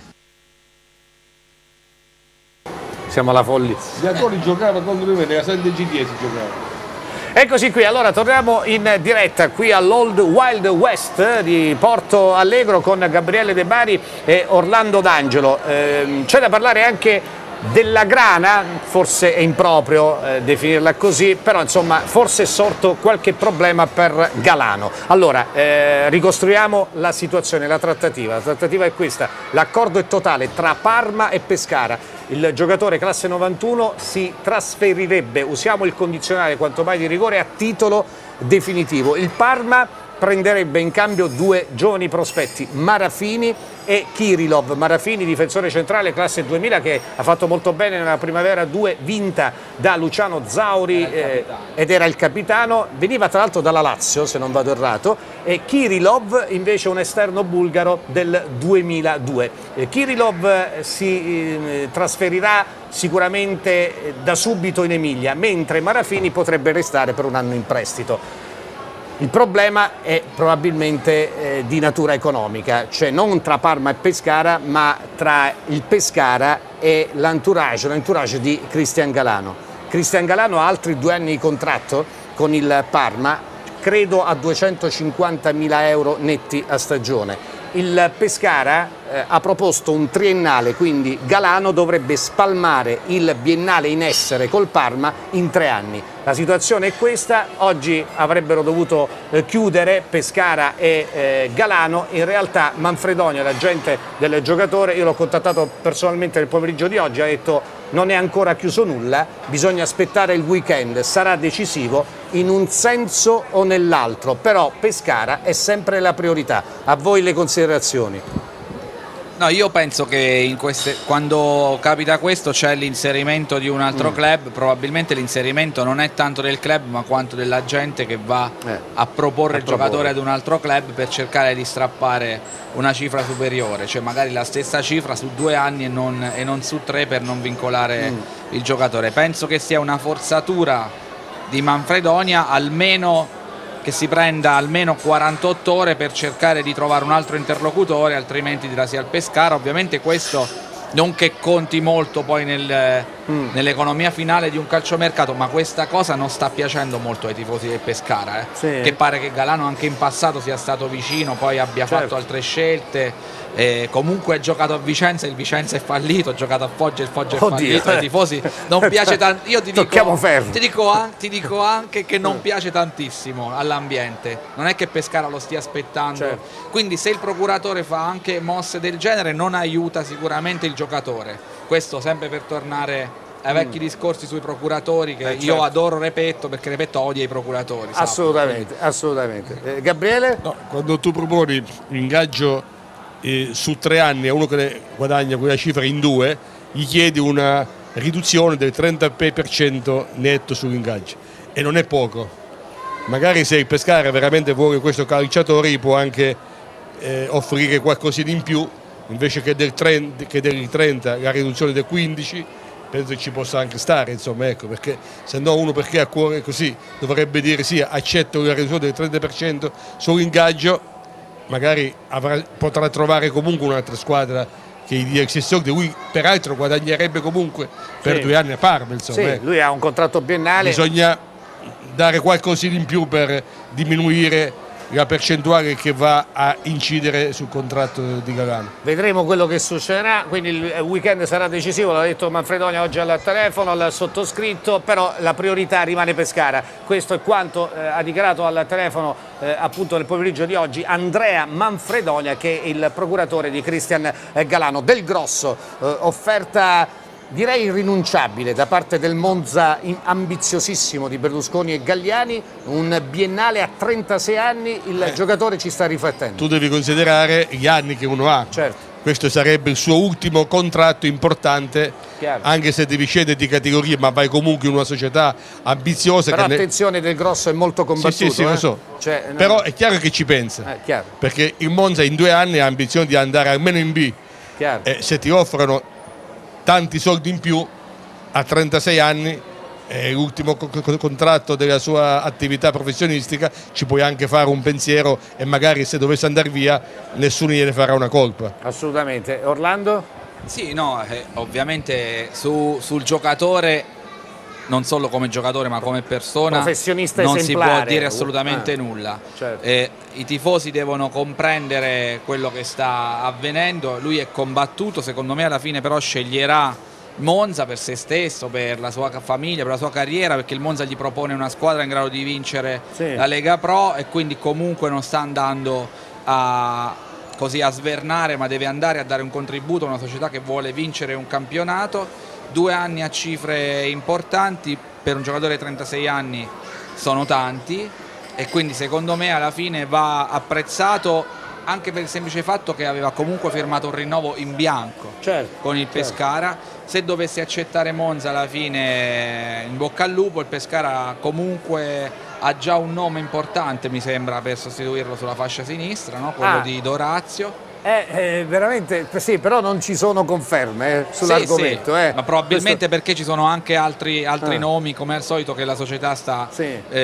Speaker 2: Siamo alla follia.
Speaker 3: Iaconi giocava contro di me, nella Santa Cidia si giocava.
Speaker 2: Eccoci qui, allora torniamo in diretta qui all'Old Wild West di Porto Allegro con Gabriele De Bari e Orlando D'Angelo. Eh, c'è da parlare anche della grana, forse è improprio eh, definirla così, però insomma forse è sorto qualche problema per Galano. Allora, eh, ricostruiamo la situazione, la trattativa. La trattativa è questa, l'accordo è totale tra Parma e Pescara. Il giocatore classe novantuno si trasferirebbe, usiamo il condizionale quanto mai di rigore, a titolo definitivo. Il Parma prenderebbe in cambio due giovani prospetti, Marafini e Kirilov. Marafini, difensore centrale classe duemila, che ha fatto molto bene nella primavera due, vinta da Luciano Zauri eh, ed era il capitano, veniva tra l'altro dalla Lazio se non vado errato, e Kirilov invece un esterno bulgaro del duemiladue. Eh, Kirilov eh, si eh, trasferirà sicuramente eh, da subito in Emilia, mentre Marafini potrebbe restare per un anno in prestito. Il problema è probabilmente eh, di natura economica, cioè non tra Parma e Pescara, ma tra il Pescara e l'entourage, l'entourage di Cristian Galano. Cristian Galano ha altri due anni di contratto con il Parma, credo a duecentocinquantamila euro netti a stagione. Il Pescara eh, ha proposto un triennale, quindi Galano dovrebbe spalmare il biennale in essere col Parma in tre anni. La situazione è questa, oggi avrebbero dovuto eh, chiudere Pescara e eh, Galano, in realtà Manfredoni, l'agente del giocatore, io l'ho contattato personalmente nel pomeriggio di oggi, ha detto non è ancora chiuso nulla, bisogna aspettare il weekend, sarà decisivo in un senso o nell'altro, però Pescara è sempre la priorità. A voi le considerazioni?
Speaker 4: No, io penso che in queste, quando capita questo c'è l'inserimento di un altro mm. club, probabilmente l'inserimento non è tanto del club ma quanto della gente che va eh, a proporre a il proporre. giocatore ad un altro club per cercare di strappare una cifra superiore, cioè magari la stessa cifra su due anni e non, e non su tre per non vincolare mm. il giocatore. Penso che sia una forzatura di Manfredonia, almeno che si prenda almeno quarantotto ore per cercare di trovare un altro interlocutore, altrimenti dirasi al Pescara. Ovviamente questo non che conti molto poi nel, mm. nell'economia finale di un calciomercato, ma questa cosa non sta piacendo molto ai tifosi del Pescara, eh? Sì. Che pare che Galano anche in passato sia stato vicino, poi abbia certo. fatto altre scelte. Eh, comunque ha giocato a Vicenza, il Vicenza è fallito, ha giocato a Foggia, il Foggia è Oddio, fallito, eh. ai tifosi non piace tanto. Io ti dico, ti, dico, ti dico anche che non piace tantissimo all'ambiente, non è che Pescara lo stia aspettando, certo. quindi se il procuratore fa anche mosse del genere non aiuta sicuramente il giocatore. Questo sempre per tornare ai vecchi mm. discorsi sui procuratori che eh, certo. io adoro Repetto, perché Repetto odia i procuratori.
Speaker 2: Assolutamente, sappia. assolutamente. Eh, Gabriele?
Speaker 3: No, quando tu proponi l'ingaggio Eh, su tre anni a uno che guadagna quella cifra in due, gli chiedi una riduzione del trenta per cento netto sull'ingaggio, e non è poco. Magari se il Pescara veramente vuole questo calciatore gli può anche eh, offrire qualcosina in più, invece che del trenta, che del trenta la riduzione del quindici, penso che ci possa anche stare, insomma, ecco, perché se no uno, perché a cuore così, dovrebbe dire sì, accetto la riduzione del trenta per cento sull'ingaggio, magari avrà, potrà trovare comunque un'altra squadra che gli dia il stesso, di lui peraltro guadagnerebbe comunque per sì. due anni a Parma, insomma.
Speaker 2: Sì,
Speaker 3: ecco.
Speaker 2: Lui ha un contratto biennale.
Speaker 3: Bisogna dare qualcosina in più per diminuire la percentuale che va a incidere sul contratto di Galano.
Speaker 2: Vedremo quello che succederà, quindi il weekend sarà decisivo, l'ha detto Manfredonia oggi al telefono, al sottoscritto, però la priorità rimane Pescara. Questo è quanto eh, ha dichiarato al telefono eh, appunto nel pomeriggio di oggi Andrea Manfredonia, che è il procuratore di Cristian Galano. Del Grosso, eh, offerta direi irrinunciabile da parte del Monza, ambiziosissimo, di Berlusconi e Galliani, un biennale a trentasei anni, il eh, giocatore ci sta riflettendo.
Speaker 3: Tu devi considerare gli anni che uno ha,
Speaker 2: certo.
Speaker 3: questo sarebbe il suo ultimo contratto importante, chiaro. Anche se devi scendere di categoria, ma vai comunque in una società ambiziosa.
Speaker 2: Però
Speaker 3: che
Speaker 2: attenzione, ne... Del Grosso è molto combattuto.
Speaker 3: Sì, sì, sì,
Speaker 2: eh?
Speaker 3: lo so.
Speaker 2: Cioè, no...
Speaker 3: Però è chiaro che ci pensa,
Speaker 2: eh, chiaro.
Speaker 3: perché il Monza in due anni ha ambizione di andare almeno in B,
Speaker 2: chiaro.
Speaker 3: E se ti offrono tanti soldi in più a trentasei anni, è l'ultimo co co contratto della sua attività professionistica, ci puoi anche fare un pensiero e magari se dovesse andare via nessuno gliene farà una colpa.
Speaker 2: Assolutamente. Orlando?
Speaker 4: Sì, no, eh, ovviamente su, sul giocatore, non solo come giocatore ma come persona,
Speaker 2: professionista
Speaker 4: non
Speaker 2: esemplare.
Speaker 4: Si può dire assolutamente ah, nulla.
Speaker 2: Certo.
Speaker 4: Eh, i tifosi devono comprendere quello che sta avvenendo, lui è combattuto, secondo me alla fine però sceglierà Monza per se stesso, per la sua famiglia, per la sua carriera, perché il Monza gli propone una squadra in grado di vincere sì. la Lega Pro, e quindi comunque non sta andando a, così a svernare, ma deve andare a dare un contributo a una società che vuole vincere un campionato. Due anni a cifre importanti per un giocatore di trentasei anni sono tanti, e quindi secondo me alla fine va apprezzato anche per il semplice fatto che aveva comunque firmato un rinnovo in bianco
Speaker 2: certo,
Speaker 4: con il Pescara. Certo. Se dovesse accettare Monza alla fine, in bocca al lupo. Il Pescara comunque ha già un nome importante, mi sembra, per sostituirlo sulla fascia sinistra, no? Quello ah. di Dorazio.
Speaker 2: Eh, eh, veramente sì, però non ci sono conferme eh, sull'argomento.
Speaker 4: Sì, sì.
Speaker 2: Eh.
Speaker 4: Ma probabilmente
Speaker 2: Questo...
Speaker 4: perché ci sono anche altri, altri ah. nomi, come al solito, che la società sta
Speaker 2: sì.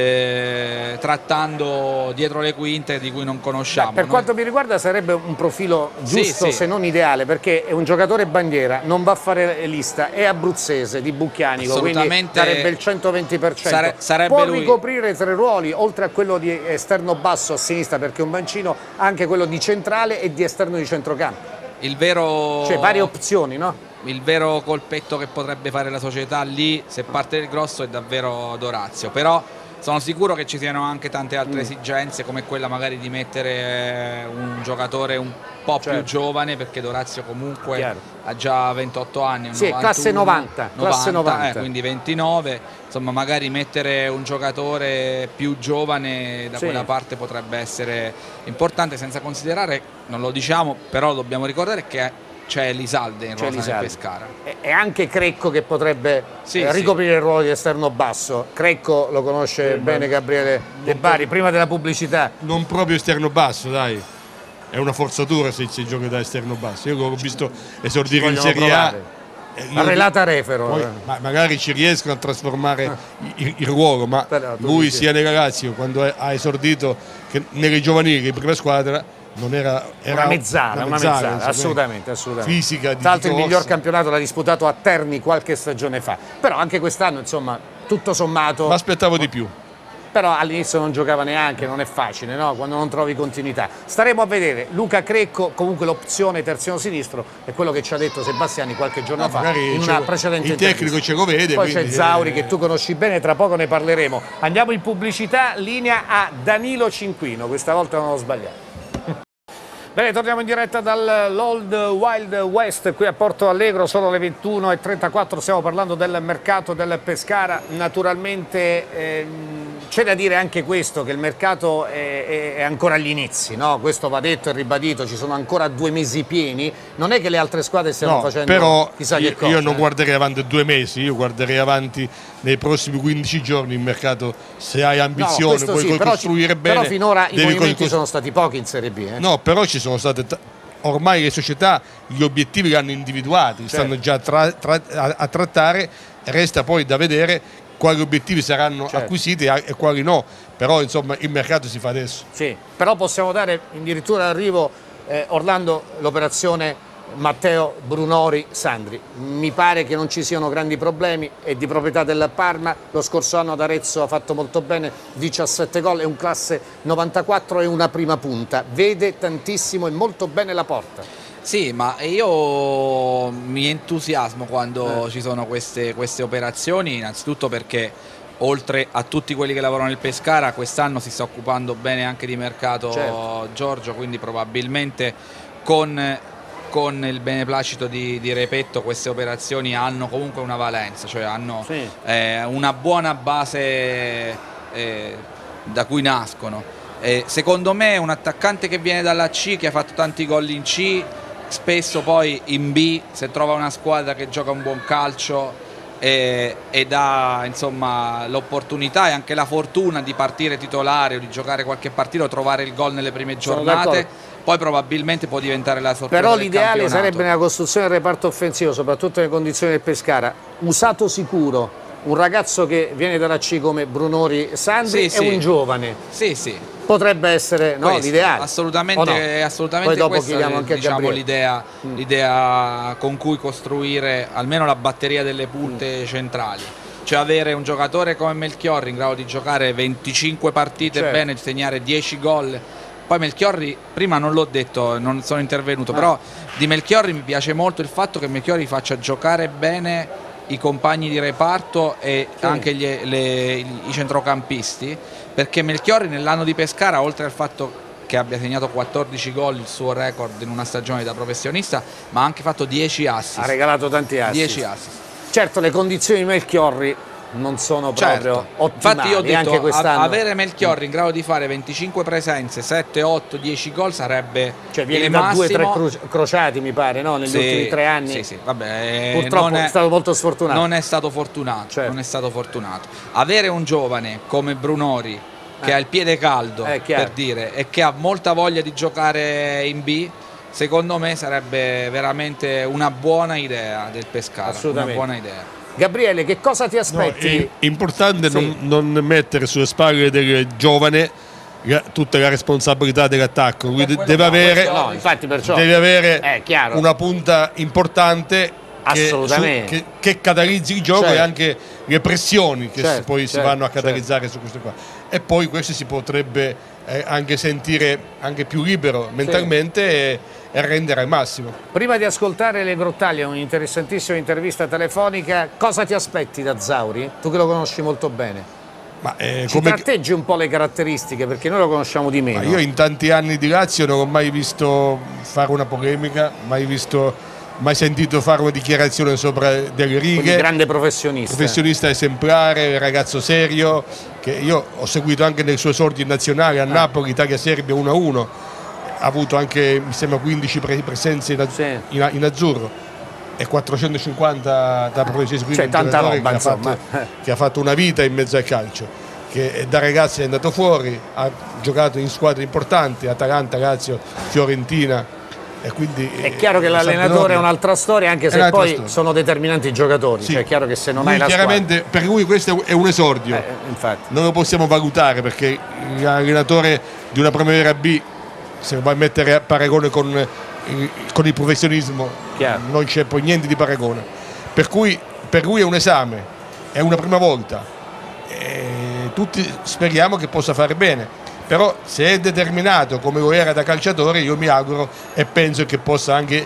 Speaker 4: eh, trattando dietro le quinte, di cui non conosciamo.
Speaker 2: Beh, per
Speaker 4: no?
Speaker 2: quanto mi riguarda sarebbe un profilo giusto,
Speaker 4: sì, sì.
Speaker 2: se non ideale, perché è un giocatore bandiera, non va a fare lista, è abruzzese, di Bucchianico, quindi sarebbe il centoventi per cento.
Speaker 4: Sare sarebbe
Speaker 2: Può
Speaker 4: lui.
Speaker 2: ricoprire tre ruoli, oltre a quello di esterno basso a sinistra, perché è un mancino, anche quello di centrale e di esterno di centrocampo.
Speaker 4: Il vero...
Speaker 2: Cioè varie opzioni, no?
Speaker 4: Il vero colpetto che potrebbe fare la società lì, se parte del Grosso, è davvero Dorazio. Però sono sicuro che ci siano anche tante altre mm. esigenze, come quella magari di mettere un giocatore un po' certo. più giovane, perché Dorazio comunque Chiaro. ha già ventotto anni.
Speaker 2: Sì, novantuno, classe novanta,
Speaker 4: novanta,
Speaker 2: classe novanta.
Speaker 4: Eh, quindi ventinove, insomma magari mettere un giocatore più giovane da sì. quella parte potrebbe essere importante, senza considerare, non lo diciamo, però dobbiamo ricordare che c'è Lisalde in rosa nel Pescara.
Speaker 2: E anche Crecco che potrebbe sì, eh, ricoprire sì. il ruolo di esterno basso. Crecco lo conosce eh, bene Gabriele De Bari, prima della pubblicità.
Speaker 3: Non proprio esterno basso, dai. È una forzatura se si gioca da esterno basso. Io l'ho visto esordire in Serie A
Speaker 2: La relata Refero.
Speaker 3: Poi, ma magari ci riescono a trasformare il, il ruolo, ma
Speaker 2: Però tu
Speaker 3: lui
Speaker 2: dici-
Speaker 3: sia nella Lazio quando è- ha esordito che nelle giovanili che in prima squadra non era, era
Speaker 2: Una mezzala, una mezzala,
Speaker 3: insomma,
Speaker 2: assolutamente, assolutamente.
Speaker 3: fisica di
Speaker 2: Tra l'altro il
Speaker 3: Tito
Speaker 2: miglior
Speaker 3: Rossi.
Speaker 2: campionato l'ha disputato a Terni qualche stagione fa, però anche quest'anno insomma tutto sommato,
Speaker 3: Ma aspettavo di più.
Speaker 2: però all'inizio non giocava neanche, non è facile, no? Quando non trovi continuità. Staremo a vedere. Luca Crecco, comunque l'opzione terzino sinistro è quello che ci ha detto Sebastiani qualche giorno
Speaker 3: No,
Speaker 2: fa
Speaker 3: magari
Speaker 2: in
Speaker 3: ce
Speaker 2: una
Speaker 3: lo-
Speaker 2: precedente
Speaker 3: il
Speaker 2: intervista.
Speaker 3: tecnico ce lo vede,
Speaker 2: Poi c'è
Speaker 3: quindi,
Speaker 2: Zauri
Speaker 3: eh,
Speaker 2: che tu conosci bene, tra poco ne parleremo. Andiamo in pubblicità, linea a Danilo Cinquino, questa volta non ho sbagliato. Bene, torniamo in diretta dall'Old Wild West qui a Porto Allegro, sono le ventuno e trentaquattro, stiamo parlando del mercato del Pescara. Naturalmente ehm, c'è da dire anche questo, che il mercato è, è- è ancora agli inizi, no? Questo va detto e ribadito, ci sono ancora due mesi pieni, non è che le altre squadre stiano
Speaker 3: No,
Speaker 2: facendo
Speaker 3: però
Speaker 2: chissà
Speaker 3: io,
Speaker 2: che cosa.
Speaker 3: io non
Speaker 2: eh.
Speaker 3: guarderei avanti due mesi, io guarderei avanti nei prossimi quindici giorni il mercato. Se hai
Speaker 2: No,
Speaker 3: ambizione,
Speaker 2: questo
Speaker 3: puoi
Speaker 2: sì, però,
Speaker 3: costruire
Speaker 2: ci-
Speaker 3: bene.
Speaker 2: però finora i
Speaker 3: devi
Speaker 2: movimenti
Speaker 3: cos-
Speaker 2: sono stati pochi in Serie B. Eh?
Speaker 3: No, però ci sono state ta- ormai le società gli obiettivi li hanno individuati, li stanno già tra- tra- a, a trattare, resta poi da vedere quali obiettivi saranno
Speaker 2: Certo.
Speaker 3: acquisiti e e quali no, però insomma il mercato si fa adesso.
Speaker 2: Sì, però possiamo dare addirittura d'arrivo, eh, Orlando, l'operazione Matteo Brunori Sandri. Mi pare che non ci siano grandi problemi, è di proprietà del Parma, lo scorso anno ad Arezzo ha fatto molto bene, diciassette gol, è un classe novantaquattro e una prima punta, vede tantissimo e molto bene la porta.
Speaker 4: Sì, ma io mi entusiasmo quando
Speaker 2: Eh.
Speaker 4: ci sono queste, queste operazioni, innanzitutto perché oltre a tutti quelli che lavorano nel Pescara, quest'anno si sta occupando bene anche di mercato
Speaker 2: Certo.
Speaker 4: Giorgio, quindi probabilmente con, con il beneplacito di, di Repetto queste operazioni hanno comunque una valenza, cioè hanno
Speaker 2: Sì.
Speaker 4: eh, una buona base eh, da cui nascono. Eh, secondo me un attaccante che viene dalla C, che ha fatto tanti gol in C, spesso poi in B, se trova una squadra che gioca un buon calcio e, e dà insomma l'opportunità e anche la fortuna di partire titolare o di giocare qualche partita o trovare il gol nelle prime
Speaker 2: Sono
Speaker 4: giornate,
Speaker 2: d'accordo.
Speaker 4: poi probabilmente può diventare la sorpresa
Speaker 2: Però
Speaker 4: del
Speaker 2: l'ideale
Speaker 4: campionato.
Speaker 2: sarebbe nella costruzione del reparto offensivo, soprattutto nelle condizioni del Pescara, usato sicuro, un ragazzo che viene dalla C come Brunori Sandri
Speaker 4: Sì,
Speaker 2: e
Speaker 4: sì.
Speaker 2: un giovane.
Speaker 4: Sì, sì.
Speaker 2: Potrebbe essere no,
Speaker 4: Questo,
Speaker 2: l'ideale.
Speaker 4: assolutamente,
Speaker 2: O no?
Speaker 4: assolutamente
Speaker 2: Poi dopo
Speaker 4: questa
Speaker 2: chiediamo
Speaker 4: è,
Speaker 2: anche a
Speaker 4: diciamo,
Speaker 2: Gabriele.
Speaker 4: l'idea,
Speaker 2: Mm.
Speaker 4: l'idea con cui costruire almeno la batteria delle punte
Speaker 2: Mm.
Speaker 4: centrali. Cioè avere un giocatore come Melchiorri in grado di giocare venticinque partite
Speaker 2: Certo.
Speaker 4: bene, di segnare dieci gol. Poi Melchiorri, prima non l'ho detto, non sono intervenuto,
Speaker 2: Ah.
Speaker 4: però di Melchiorri mi piace molto il fatto che Melchiorri faccia giocare bene i compagni di reparto e
Speaker 2: Sì.
Speaker 4: anche gli- le- i centrocampisti, perché Melchiorri nell'anno di Pescara, oltre al fatto che abbia segnato quattordici gol, il suo record in una stagione da professionista, ma ha anche fatto dieci assist.
Speaker 2: Ha regalato tanti assist.
Speaker 4: dieci assist.
Speaker 2: Certo, le condizioni di Melchiorri non sono proprio
Speaker 4: Certo.
Speaker 2: ottimali.
Speaker 4: Infatti io ho detto,
Speaker 2: anche
Speaker 4: a-
Speaker 2: quest'anno.
Speaker 4: avere Melchiorri in grado di fare venticinque presenze, sette, otto, dieci gol sarebbe
Speaker 2: Cioè viene
Speaker 4: il
Speaker 2: da due o tre
Speaker 4: massimo.
Speaker 2: cro- crociati, mi pare, no? Negli
Speaker 4: Sì,
Speaker 2: ultimi tre anni.
Speaker 4: Sì, sì, vabbè, eh,
Speaker 2: Purtroppo
Speaker 4: non
Speaker 2: è stato molto sfortunato.
Speaker 4: Non è stato fortunato,
Speaker 2: Certo.
Speaker 4: non è stato fortunato. Avere un giovane come Brunori che
Speaker 2: Eh.
Speaker 4: ha il piede caldo,
Speaker 2: Eh, chiaro.
Speaker 4: per dire, e che ha molta voglia di giocare in B, secondo me sarebbe veramente una buona idea del Pescara. Una
Speaker 2: Assolutamente.
Speaker 4: buona idea.
Speaker 2: Gabriele, che cosa ti
Speaker 3: No,
Speaker 2: aspetti?
Speaker 3: è importante
Speaker 2: Sì.
Speaker 3: non, non mettere sulle spalle del giovane la- tutta la responsabilità dell'attacco. Lui de-
Speaker 4: quello
Speaker 3: deve
Speaker 4: no,
Speaker 3: avere,
Speaker 4: questo
Speaker 2: no, infatti perciò.
Speaker 3: deve avere
Speaker 2: Eh, chiaro.
Speaker 3: una punta importante che,
Speaker 2: Assolutamente.
Speaker 3: su- che, che catalizzi il gioco
Speaker 2: Certo.
Speaker 3: e anche le pressioni che
Speaker 2: Certo,
Speaker 3: si- poi
Speaker 2: certo,
Speaker 3: si vanno a
Speaker 2: certo.
Speaker 3: catalizzare su questo qua. E poi questo si potrebbe eh, anche sentire anche più libero mentalmente e, e rendere al massimo.
Speaker 2: Prima di ascoltare Le Grottaglie, un'interessantissima intervista telefonica, cosa ti aspetti da Zauri? Tu che lo conosci molto bene.
Speaker 3: Ma, eh,
Speaker 2: Ci
Speaker 3: come-
Speaker 2: tratteggi un po' le caratteristiche, perché noi lo conosciamo di meno.
Speaker 3: Ma io in tanti anni di Lazio non ho mai visto fare una polemica, mai visto, mai sentito fare una dichiarazione sopra delle
Speaker 2: Quindi
Speaker 3: righe.
Speaker 2: grande professionista.
Speaker 3: Professionista esemplare, ragazzo serio, che io ho seguito anche nei suoi esordi in nazionale a
Speaker 2: Ah.
Speaker 3: Napoli, Italia-Serbia uno a uno. Ha avuto anche, mi sembra, quindici pre- presenze in, az-
Speaker 2: Sì.
Speaker 3: in- in azzurro e quattrocentocinquanta da professionista, quindi
Speaker 2: Cioè,
Speaker 3: un
Speaker 2: tanta
Speaker 3: giocatore
Speaker 2: roba,
Speaker 3: che ha,
Speaker 2: insomma.
Speaker 3: fatto, che ha fatto una vita in mezzo al calcio, che da ragazzo è andato fuori, ha giocato in squadre importanti, Atalanta, Lazio, Fiorentina, E quindi,
Speaker 2: è chiaro che l'allenatore è un'altra storia, anche se poi storia. sono determinanti i giocatori, sì. Cioè è chiaro che se non
Speaker 3: lui
Speaker 2: hai la
Speaker 3: chiaramente
Speaker 2: squadra...
Speaker 3: per lui questo è un esordio,
Speaker 2: eh, infatti.
Speaker 3: Non lo possiamo valutare perché l'allenatore di una Primavera B, se va a mettere a paragone con, con il professionismo, chiaro. Non c'è poi niente di paragone, per cui per lui è un esame, è una prima volta e tutti speriamo che possa fare bene. Però se è determinato come lo era da calciatore, io mi auguro e penso che possa anche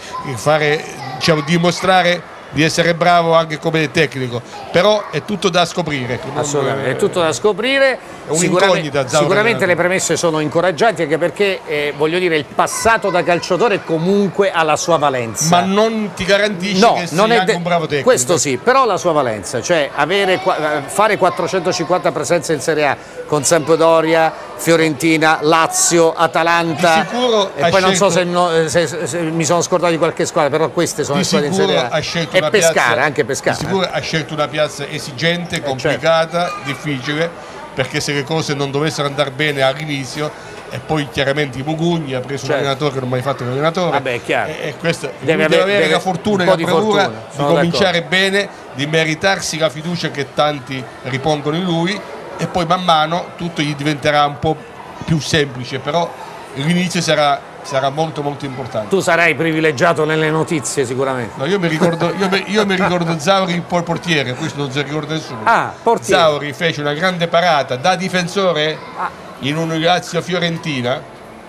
Speaker 3: fare, diciamo, dimostrare di essere bravo anche come tecnico, però è tutto da scoprire.
Speaker 2: Assolutamente, è tutto da scoprire. Sicuramente, sicuramente le premesse sono incoraggianti, anche perché eh, voglio dire, il passato da calciatore comunque ha la sua valenza.
Speaker 3: Ma non ti garantisce no, che
Speaker 2: non
Speaker 3: sia
Speaker 2: è
Speaker 3: anche un bravo tecnico.
Speaker 2: Questo sì, però la sua valenza, cioè avere, fare quattrocentocinquanta presenze in Serie A con Sampdoria, Fiorentina, Lazio, Atalanta,
Speaker 3: di sicuro
Speaker 2: e poi
Speaker 3: scelto,
Speaker 2: non so se, no, se, se, se mi sono scordato di qualche squadra, però queste sono le squadre in Serie A.
Speaker 3: Ha scelto
Speaker 2: e
Speaker 3: una
Speaker 2: Pescara,
Speaker 3: piazza,
Speaker 2: anche Pescara.
Speaker 3: Di sicuro ha scelto una piazza esigente, complicata, eh certo. difficile, perché se le cose non dovessero andare bene all'inizio, e poi chiaramente i Mugugni ha preso certo. un allenatore che non ha mai fatto un allenatore.
Speaker 2: Vabbè, è chiaro.
Speaker 3: E, e questo,
Speaker 2: deve,
Speaker 3: deve avere
Speaker 2: deve
Speaker 3: la fortuna e la bravura di cominciare bene, di meritarsi la fiducia che tanti ripongono in lui, e poi man mano tutto gli diventerà un po' più semplice, però l'inizio sarà, sarà molto molto importante.
Speaker 2: Tu sarai privilegiato nelle notizie sicuramente.
Speaker 3: No, io mi ricordo, io mi, io mi ricordo Zauri poi portiere, questo non si ricorda nessuno.
Speaker 2: Ah, portiere.
Speaker 3: Zauri fece una grande parata da difensore ah. in un Lazio Fiorentina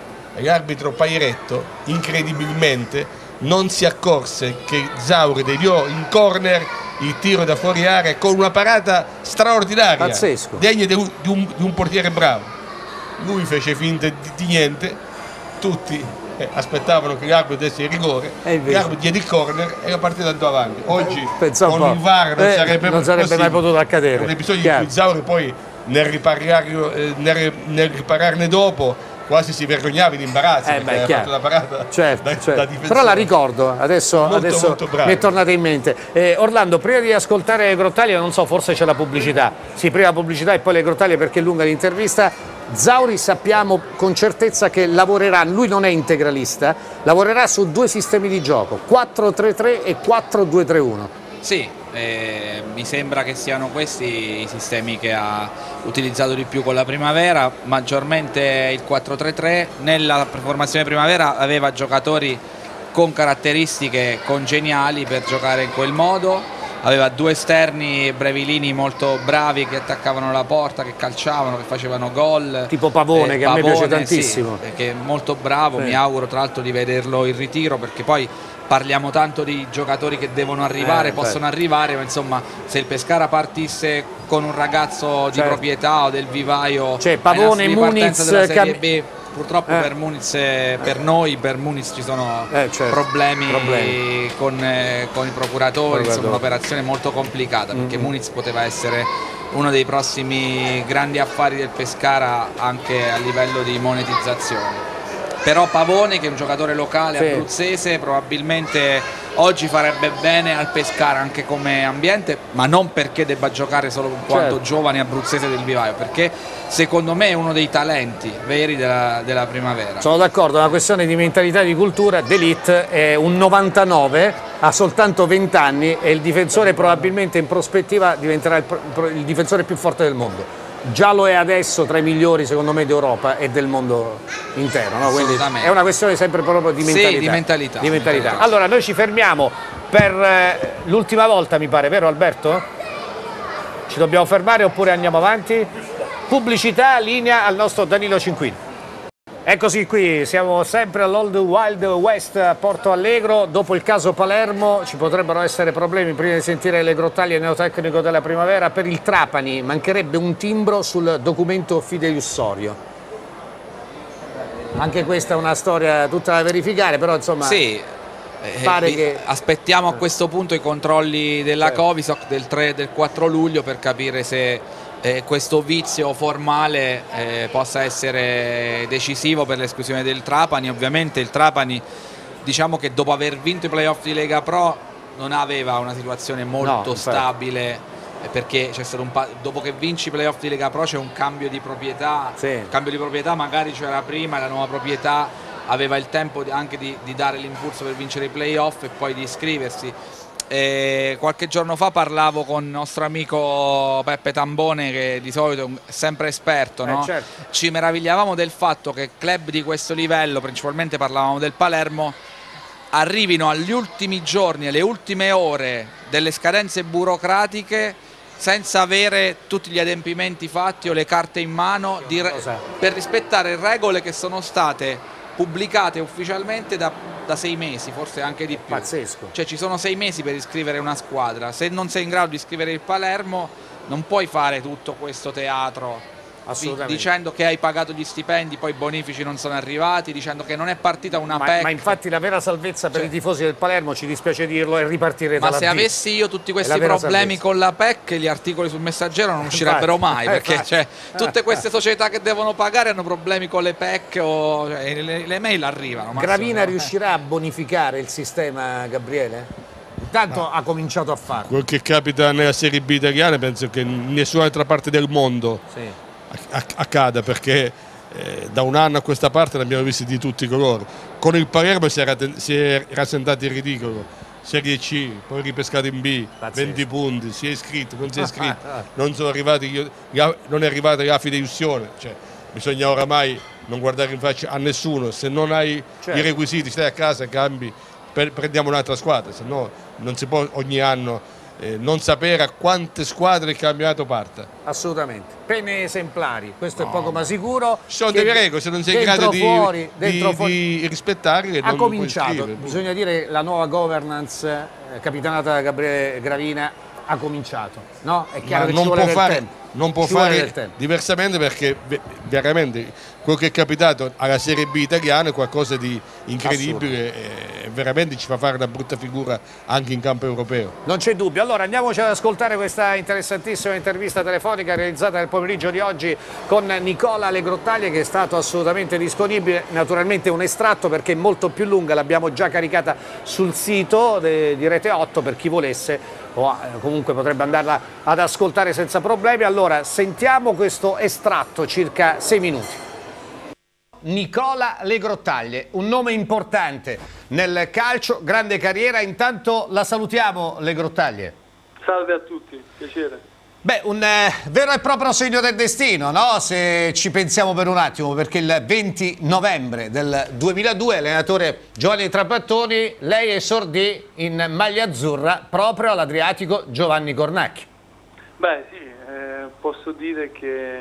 Speaker 3: e l'arbitro Pairetto incredibilmente non si accorse che Zauri deviò in corner il tiro da fuori area con una parata straordinaria,
Speaker 2: pazzesco,
Speaker 3: degna di un, di, un, di un portiere bravo. Lui fece finta di, di niente, tutti eh, aspettavano che l'arbitro desse il rigore, l'arbitro diede il corner e la partita andò avanti. Oggi
Speaker 2: Pensavo
Speaker 3: con il V A R non
Speaker 2: eh,
Speaker 3: sarebbe,
Speaker 2: non sarebbe mai potuto accadere.
Speaker 3: È un episodio Chiaro. in cui Zauri poi nel, riparare, eh, nel, nel ripararne dopo quasi si vergognava in imbarazzo,
Speaker 2: eh
Speaker 3: perché
Speaker 2: beh,
Speaker 3: aveva fatto la parata
Speaker 2: certo,
Speaker 3: da,
Speaker 2: certo.
Speaker 3: da
Speaker 2: Però la ricordo, adesso,
Speaker 3: molto,
Speaker 2: adesso
Speaker 3: molto
Speaker 2: mi è tornata in mente. eh, Orlando, prima di ascoltare Grottaglia, non so, forse c'è la pubblicità, sì, prima la pubblicità e poi le Grottaglie perché è lunga l'intervista. Zauri sappiamo con certezza che lavorerà, lui non è integralista, lavorerà su due sistemi di gioco, quattro tre tre e quattro due tre uno.
Speaker 4: Sì, eh, mi sembra che siano questi i sistemi che ha utilizzato di più con la Primavera, maggiormente il quattro tre tre. Nella formazione Primavera aveva giocatori con caratteristiche congeniali per giocare in quel modo, aveva due esterni brevilini molto bravi che attaccavano la porta, che calciavano, che facevano gol,
Speaker 2: tipo Pavone, eh, che Pavone, a me piace tantissimo,
Speaker 4: sì, che è molto bravo, sì. Mi auguro tra l'altro di vederlo in ritiro, perché poi parliamo tanto di giocatori che devono arrivare, eh, possono certo. arrivare, ma insomma se il Pescara partisse con un ragazzo di certo. proprietà o del vivaio,
Speaker 2: cioè Pavone, Muniz,
Speaker 4: della Serie B, purtroppo eh. per Muniz, per noi, per Muniz ci sono
Speaker 2: eh, certo.
Speaker 4: problemi,
Speaker 2: problemi.
Speaker 4: Con, eh, con i procuratori, insomma un'operazione molto complicata, perché mm-hmm. Muniz poteva essere uno dei prossimi grandi affari del Pescara anche a livello di monetizzazione. Però Pavone, che è un giocatore locale sì. abruzzese, probabilmente oggi farebbe bene al Pescara anche come ambiente, ma non perché debba giocare solo in quanto certo. giovane abruzzese del vivaio, perché secondo me è uno dei talenti veri della, della Primavera.
Speaker 2: Sono d'accordo, è una questione di mentalità e di cultura. D'Elite è un novantanove, ha soltanto venti anni e il difensore probabilmente in prospettiva diventerà il, il difensore più forte del mondo. Già lo è adesso, tra i migliori secondo me d'Europa e del mondo intero, no? Quindi è una questione sempre proprio di mentalità.
Speaker 4: Sì, di mentalità,
Speaker 2: di mentalità.
Speaker 4: mentalità.
Speaker 2: Allora noi ci fermiamo per eh, l'ultima volta, mi pare, vero Alberto? Ci dobbiamo fermare oppure andiamo avanti? Pubblicità, linea al nostro Danilo Cinquini. Eccoci qui, siamo sempre all'Old Wild West a Porto Allegro. Dopo il caso Palermo ci potrebbero essere problemi, prima di sentire le Grottaglie neotecnico della Primavera. Per il Trapani mancherebbe un timbro sul documento fideiussorio. Anche questa è una storia tutta da verificare, però insomma
Speaker 4: sì,
Speaker 2: pare
Speaker 4: eh,
Speaker 2: che...
Speaker 4: aspettiamo a questo punto i controlli della certo. Covisoc del tre e del quattro luglio per capire se Eh, questo vizio formale eh, possa essere decisivo per l'esclusione del Trapani. Ovviamente il Trapani, diciamo che dopo aver vinto i playoff di Lega Pro non aveva una situazione molto no, stabile, eh, perché c'è stato un pa- dopo che vinci i playoff di Lega Pro c'è un cambio di proprietà, sì. il cambio di proprietà magari c'era prima, la nuova proprietà aveva il tempo di, anche di, di dare l'impulso per vincere i playoff e poi di iscriversi. E qualche giorno fa parlavo con il nostro amico Peppe Tambone, che di solito è sempre esperto, no?
Speaker 2: Eh, certo.
Speaker 4: Ci meravigliavamo del fatto che club di questo livello, principalmente parlavamo del Palermo, arrivino agli ultimi giorni, alle ultime ore delle scadenze burocratiche senza avere tutti gli adempimenti fatti o le carte in mano di, per rispettare regole che sono state pubblicate ufficialmente da, da sei mesi, forse anche di più.
Speaker 2: Pazzesco.
Speaker 4: Cioè ci sono sei mesi per iscrivere una squadra. Se non sei in grado di iscrivere il Palermo non puoi fare tutto questo teatro dicendo che hai pagato gli stipendi, poi i bonifici non sono arrivati, dicendo che non è partita una
Speaker 2: ma,
Speaker 4: P E C.
Speaker 2: ma infatti la vera salvezza per
Speaker 4: cioè,
Speaker 2: i tifosi del Palermo, ci dispiace dirlo, è ripartire
Speaker 4: ma
Speaker 2: dalla
Speaker 4: se
Speaker 2: B.
Speaker 4: avessi io tutti questi problemi
Speaker 2: salvezza.
Speaker 4: con la P E C, gli articoli sul Messaggero non uscirebbero
Speaker 2: Infatti,
Speaker 4: mai,
Speaker 2: eh,
Speaker 4: perché
Speaker 2: infatti.
Speaker 4: cioè, tutte queste società che devono pagare hanno problemi con le P E C o, cioè, le, le mail arrivano.
Speaker 2: Gravina
Speaker 4: no?
Speaker 2: riuscirà a bonificare il sistema, Gabriele? Intanto no. ha cominciato a farlo.
Speaker 3: Quel che capita nella Serie B italiana penso che in nessun'altra parte del mondo
Speaker 2: sì.
Speaker 3: accada, perché eh, da un anno a questa parte ne abbiamo visti di tutti i colori. Con il Palermo si era, si è rasentato il ridicolo. Serie C, poi ripescato in B,
Speaker 2: Pazzesco.
Speaker 3: venti punti, si è iscritto, non si è iscritto, non sono arrivati, non è arrivata la fideiussione, cioè bisogna oramai non guardare in faccia a nessuno, se non hai
Speaker 2: certo.
Speaker 3: i requisiti stai a casa, cambi, per, prendiamo un'altra squadra, se no non si può ogni anno eh, non sapere a quante squadre il campionato parta.
Speaker 2: Assolutamente, pene esemplari, questo
Speaker 3: No,
Speaker 2: è poco ma sicuro.
Speaker 3: Ci sono delle regole, se non sei in grado di,
Speaker 2: fuori,
Speaker 3: di,
Speaker 2: fuori.
Speaker 3: di rispettare,
Speaker 2: ha
Speaker 3: non
Speaker 2: cominciato, bisogna dire la nuova governance eh, capitanata da Gabriele Gravina ha cominciato, no? È chiaro
Speaker 3: Ma
Speaker 2: che
Speaker 3: non
Speaker 2: ci vuole
Speaker 3: può
Speaker 2: del
Speaker 3: fare,
Speaker 2: tempo.
Speaker 3: non può
Speaker 2: Ci vuole del
Speaker 3: fare
Speaker 2: tempo.
Speaker 3: diversamente, perché veramente quello che è capitato alla Serie B italiana è qualcosa di incredibile e veramente ci fa fare una brutta figura anche in campo europeo.
Speaker 2: Non c'è dubbio. Allora andiamoci ad ascoltare questa interessantissima intervista telefonica realizzata nel pomeriggio di oggi con Nicola Legrottaglie, che è stato assolutamente disponibile. Naturalmente un estratto, perché è molto più lunga, l'abbiamo già caricata sul sito di Rete otto per chi volesse, o comunque potrebbe andarla ad ascoltare senza problemi. Allora sentiamo questo estratto, circa sei minuti. Nicola Legrottaglie, un nome importante nel calcio, grande carriera. Intanto la salutiamo, Legrottaglie.
Speaker 6: Salve a tutti, piacere.
Speaker 2: Beh, un eh, vero e proprio segno del destino, no? Se ci pensiamo per un attimo, perché il venti novembre del duemiladue, allenatore Giovanni Trapattoni, lei esordì in maglia azzurra proprio all'Adriatico Giovanni Cornacchia.
Speaker 6: Beh sì, eh, posso dire che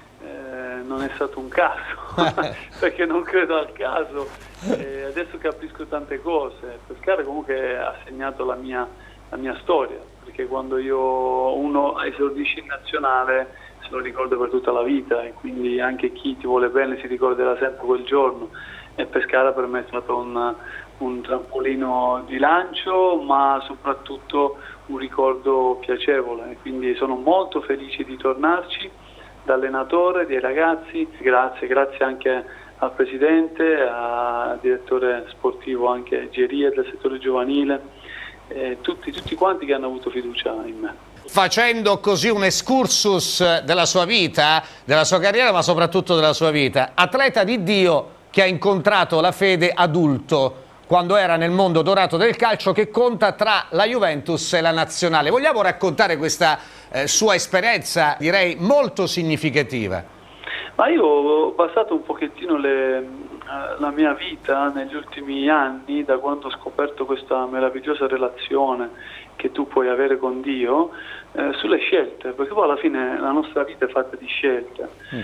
Speaker 6: eh, non è stato un caso, perché non credo al caso. Eh, adesso capisco tante cose. Pescara comunque ha segnato la mia, la mia storia, perché quando io uno esordisce in nazionale se lo ricorda per tutta la vita, e quindi anche chi ti vuole bene si ricorderà sempre quel giorno. E Pescara per me è stato un, un trampolino di lancio, ma soprattutto un ricordo piacevole, e quindi sono molto felice di tornarci da allenatore, dei ragazzi. Grazie, grazie anche al presidente, al direttore sportivo anche Geria del settore giovanile, eh, tutti, tutti quanti che hanno avuto fiducia in me.
Speaker 2: Facendo così un excursus della sua vita, della sua carriera, ma soprattutto della sua vita, atleta di Dio che ha incontrato la fede adulto quando era nel mondo dorato del calcio, che conta tra la Juventus e la Nazionale. Vogliamo raccontare questa eh, sua esperienza, direi molto significativa?
Speaker 6: Ma io ho passato un pochettino le, la mia vita negli ultimi anni, da quando ho scoperto questa meravigliosa relazione che tu puoi avere con Dio, eh, sulle scelte, perché poi alla fine la nostra vita è fatta di scelte. Mm.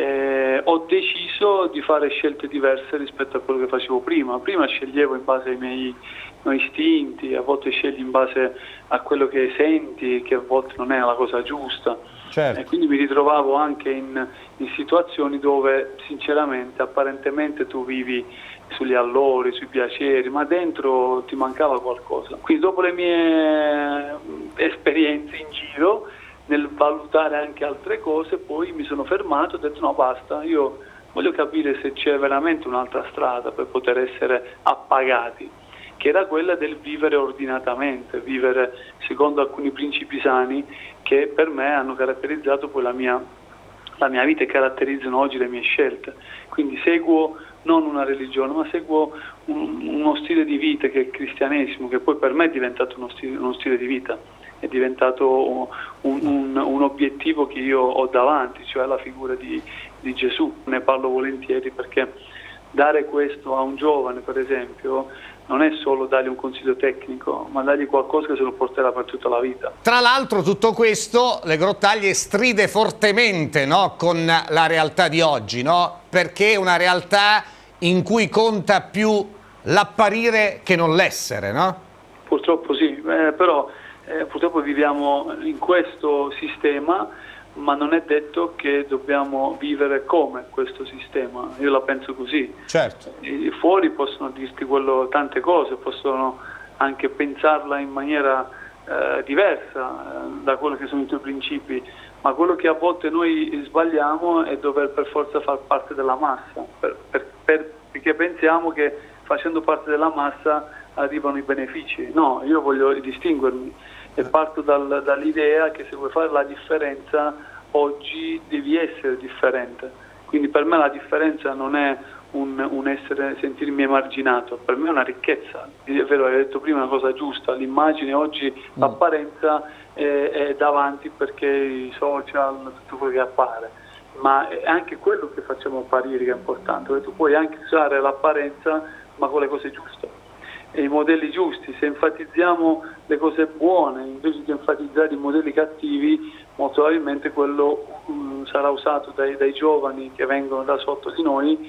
Speaker 6: Eh, ho deciso di fare scelte diverse rispetto a quello che facevo prima. Prima sceglievo in base ai miei, miei istinti, a volte scegli in base a quello che senti, che a volte non è la cosa giusta.
Speaker 2: Certo.
Speaker 6: E quindi mi ritrovavo anche in, in situazioni dove sinceramente, apparentemente tu vivi sugli allori, sui piaceri, ma dentro ti mancava qualcosa. Quindi dopo le mie esperienze in giro, nel valutare anche altre cose, poi mi sono fermato e ho detto no, basta, io voglio capire se c'è veramente un'altra strada per poter essere appagati, che era quella del vivere ordinatamente, vivere secondo alcuni principi sani che per me hanno caratterizzato poi la mia, la mia vita e caratterizzano oggi le mie scelte. Quindi seguo non una religione, ma seguo un, uno stile di vita che è il cristianesimo, che poi per me è diventato uno stile, uno stile di vita, è diventato un, un, un obiettivo che io ho davanti, cioè la figura di, di Gesù. Ne parlo volentieri perché dare questo a un giovane, per esempio, non è solo dargli un consiglio tecnico, ma dargli qualcosa che se lo porterà per tutta la vita.
Speaker 2: Tra l'altro tutto questo, Le Grottaglie, stride fortemente, no, con la realtà di oggi, no? Perché è una realtà in cui conta più l'apparire che non l'essere, no?
Speaker 6: Purtroppo sì, eh, però eh, purtroppo viviamo in questo sistema, ma non è detto che dobbiamo vivere come questo sistema. Io la penso così.
Speaker 2: Certo.
Speaker 6: I fuori possono dirti quello, tante cose, possono anche pensarla in maniera eh, diversa eh, da quello che sono i tuoi principi, ma quello che a volte noi sbagliamo è dover per forza far parte della massa, per, per, per, perché pensiamo che facendo parte della massa arrivano i benefici. No, io voglio distinguermi e parto dal, dall'idea che se vuoi fare la differenza oggi devi essere differente. Quindi per me la differenza non è un, un essere, sentirmi emarginato, per me è una ricchezza. È vero, hai detto prima una cosa giusta, l'immagine oggi, l'apparenza è, è davanti perché i social, tutto quello che appare, ma è anche quello che facciamo apparire che è importante, perché tu puoi anche usare l'apparenza ma con le cose giuste e i modelli giusti. Se enfatizziamo le cose buone invece di enfatizzare i modelli cattivi, molto probabilmente quello um, sarà usato dai, dai giovani che vengono da sotto di noi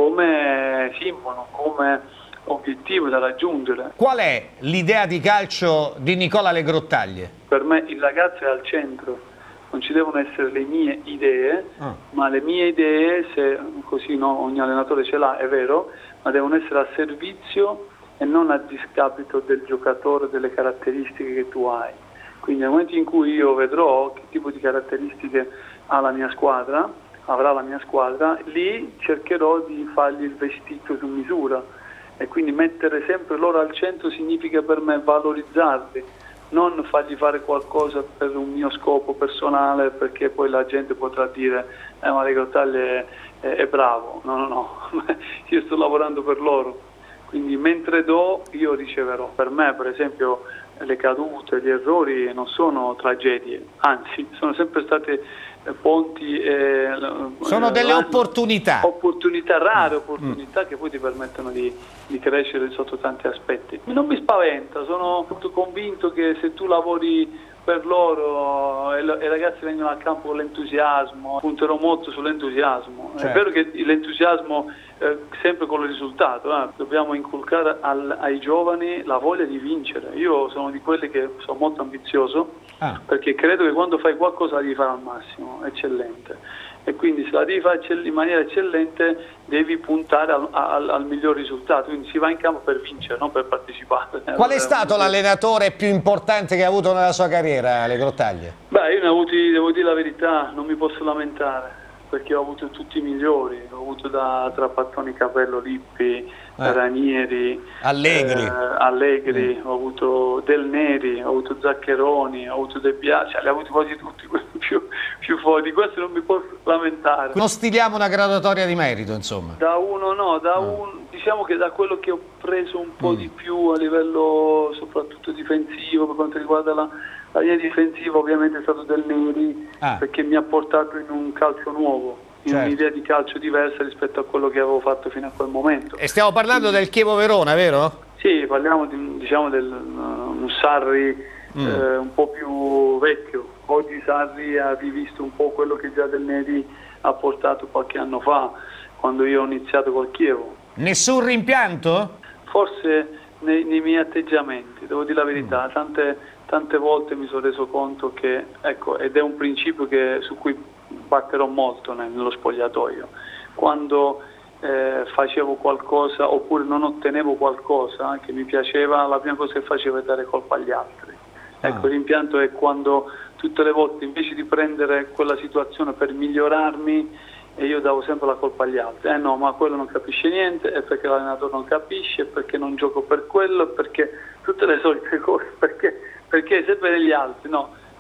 Speaker 6: come simbolo, come obiettivo da raggiungere.
Speaker 2: Qual è l'idea di calcio di Nicola Le Grottaglie?
Speaker 6: Per me il ragazzo è al centro, non ci devono essere le mie idee, ah. ma le mie idee, se così no, ogni allenatore ce l'ha, è vero, ma devono essere a servizio e non a discapito del giocatore, delle caratteristiche che tu hai. Quindi nel momento in cui io vedrò che tipo di caratteristiche ha la mia squadra, avrà la mia squadra, lì cercherò di fargli il vestito su misura e quindi mettere sempre loro al centro significa per me valorizzarli, non fargli fare qualcosa per un mio scopo personale perché poi la gente potrà dire eh, ma Le Grottaglie è, è, è bravo. No, no, no, io sto lavorando per loro. Quindi mentre do io riceverò. Per me per esempio le cadute, gli errori non sono tragedie, anzi sono sempre state eh, ponti eh,
Speaker 2: sono
Speaker 6: eh,
Speaker 2: delle opportunità
Speaker 6: opportunità rare, opportunità mm. che poi ti permettono di, di crescere sotto tanti aspetti. Non mi spaventa, sono molto convinto che se tu lavori per loro e i ragazzi vengono al campo con l'entusiasmo, punterò molto sull'entusiasmo. Certo. È vero che l'entusiasmo eh, sempre con il risultato, eh. dobbiamo inculcare al, ai giovani la voglia di vincere. Io sono di quelli che sono molto ambizioso ah. perché credo che quando fai qualcosa la devi fare al massimo, eccellente. E quindi se la devi fare in maniera eccellente devi puntare al, al, al miglior risultato, quindi si va in campo per vincere, non per partecipare.
Speaker 2: Qual è stato l'allenatore più importante che ha avuto nella sua carriera, Le Grottaglie?
Speaker 6: Beh, io ne ho avuti, devo dire la verità, non mi posso lamentare, perché ho avuto tutti i migliori, ho avuto da Trapattoni, Capello, Lippi, eh. Ranieri,
Speaker 2: Allegri,
Speaker 6: eh, Allegri mm. ho avuto Del Neri, ho avuto Zaccheroni, ho avuto De Biasi, cioè, li ho avuti quasi tutti, quelli più, più forti, di questo non mi posso lamentare.
Speaker 2: Non stiliamo una graduatoria di merito, insomma.
Speaker 6: Da uno no, da un, diciamo che da quello che ho preso un po' mm. di più a livello soprattutto difensivo, per quanto riguarda la, la linea difensiva, ovviamente è stato Del Neri, ah. perché mi ha portato in un calcio nuovo, in certo. un'idea di calcio diversa rispetto a quello che avevo fatto fino a quel momento.
Speaker 2: E stiamo parlando del Chievo Verona, vero?
Speaker 6: Sì, parliamo di, diciamo del uh, un Sarri mm. eh, un po' più vecchio. Oggi Sarri ha rivisto un po' quello che già Del Neri ha portato qualche anno fa, quando io ho iniziato col Chievo.
Speaker 2: Nessun rimpianto?
Speaker 6: Forse nei, nei miei atteggiamenti, devo dire la verità, mm. tante, tante volte mi sono reso conto che, ecco, ed è un principio che, su cui batterò molto nello spogliatoio, quando eh, facevo qualcosa oppure non ottenevo qualcosa che mi piaceva, la prima cosa che facevo è dare colpa agli altri. Ah. Ecco, il rimpianto è quando tutte le volte invece di prendere quella situazione per migliorarmi e io davo sempre la colpa agli altri, eh no, ma quello non capisce niente, è perché l'allenatore non capisce, è perché non gioco per quello, perché tutte le solite cose, perché, perché sempre negli altri, no.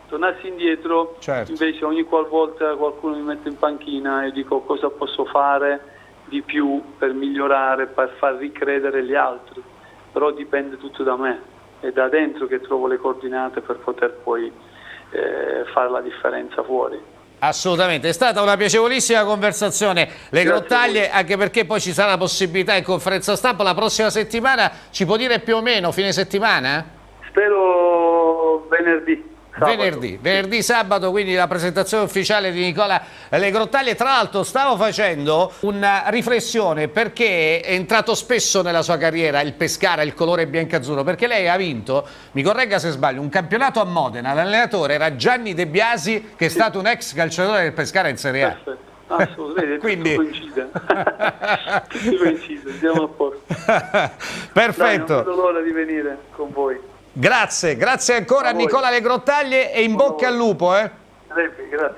Speaker 6: tornassi indietro,
Speaker 2: Certo.
Speaker 6: invece ogni qualvolta qualcuno mi mette in panchina e dico cosa posso fare di più per migliorare, per far ricredere gli altri, però dipende tutto da me, è da dentro che trovo le coordinate per poter poi eh, fare la differenza fuori.
Speaker 2: Assolutamente, è stata una piacevolissima conversazione, le Grottaglie, anche perché poi ci sarà la possibilità in conferenza stampa la prossima settimana, ci può dire più o meno, fine settimana?
Speaker 6: Spero venerdì. Sabato.
Speaker 2: Venerdì, venerdì, sabato, quindi la presentazione ufficiale di Nicola Le Grottaglie. Tra l'altro stavo facendo una riflessione perché è entrato spesso nella sua carriera il Pescara, il colore biancazzurro, perché lei ha vinto, mi corregga se sbaglio, un campionato a Modena, l'allenatore era Gianni De Biasi che è stato un ex calciatore del Pescara in Serie A.
Speaker 6: Perfetto. Assolutamente,
Speaker 2: Quindi...
Speaker 6: tutto coincide. Tutto coincide, siamo a posto.
Speaker 2: Perfetto.
Speaker 6: Dai, non vedo l'ora di venire con voi.
Speaker 2: Grazie, grazie ancora a Nicola Le Grottaglie e in bocca al lupo. Eh.
Speaker 6: Grazie.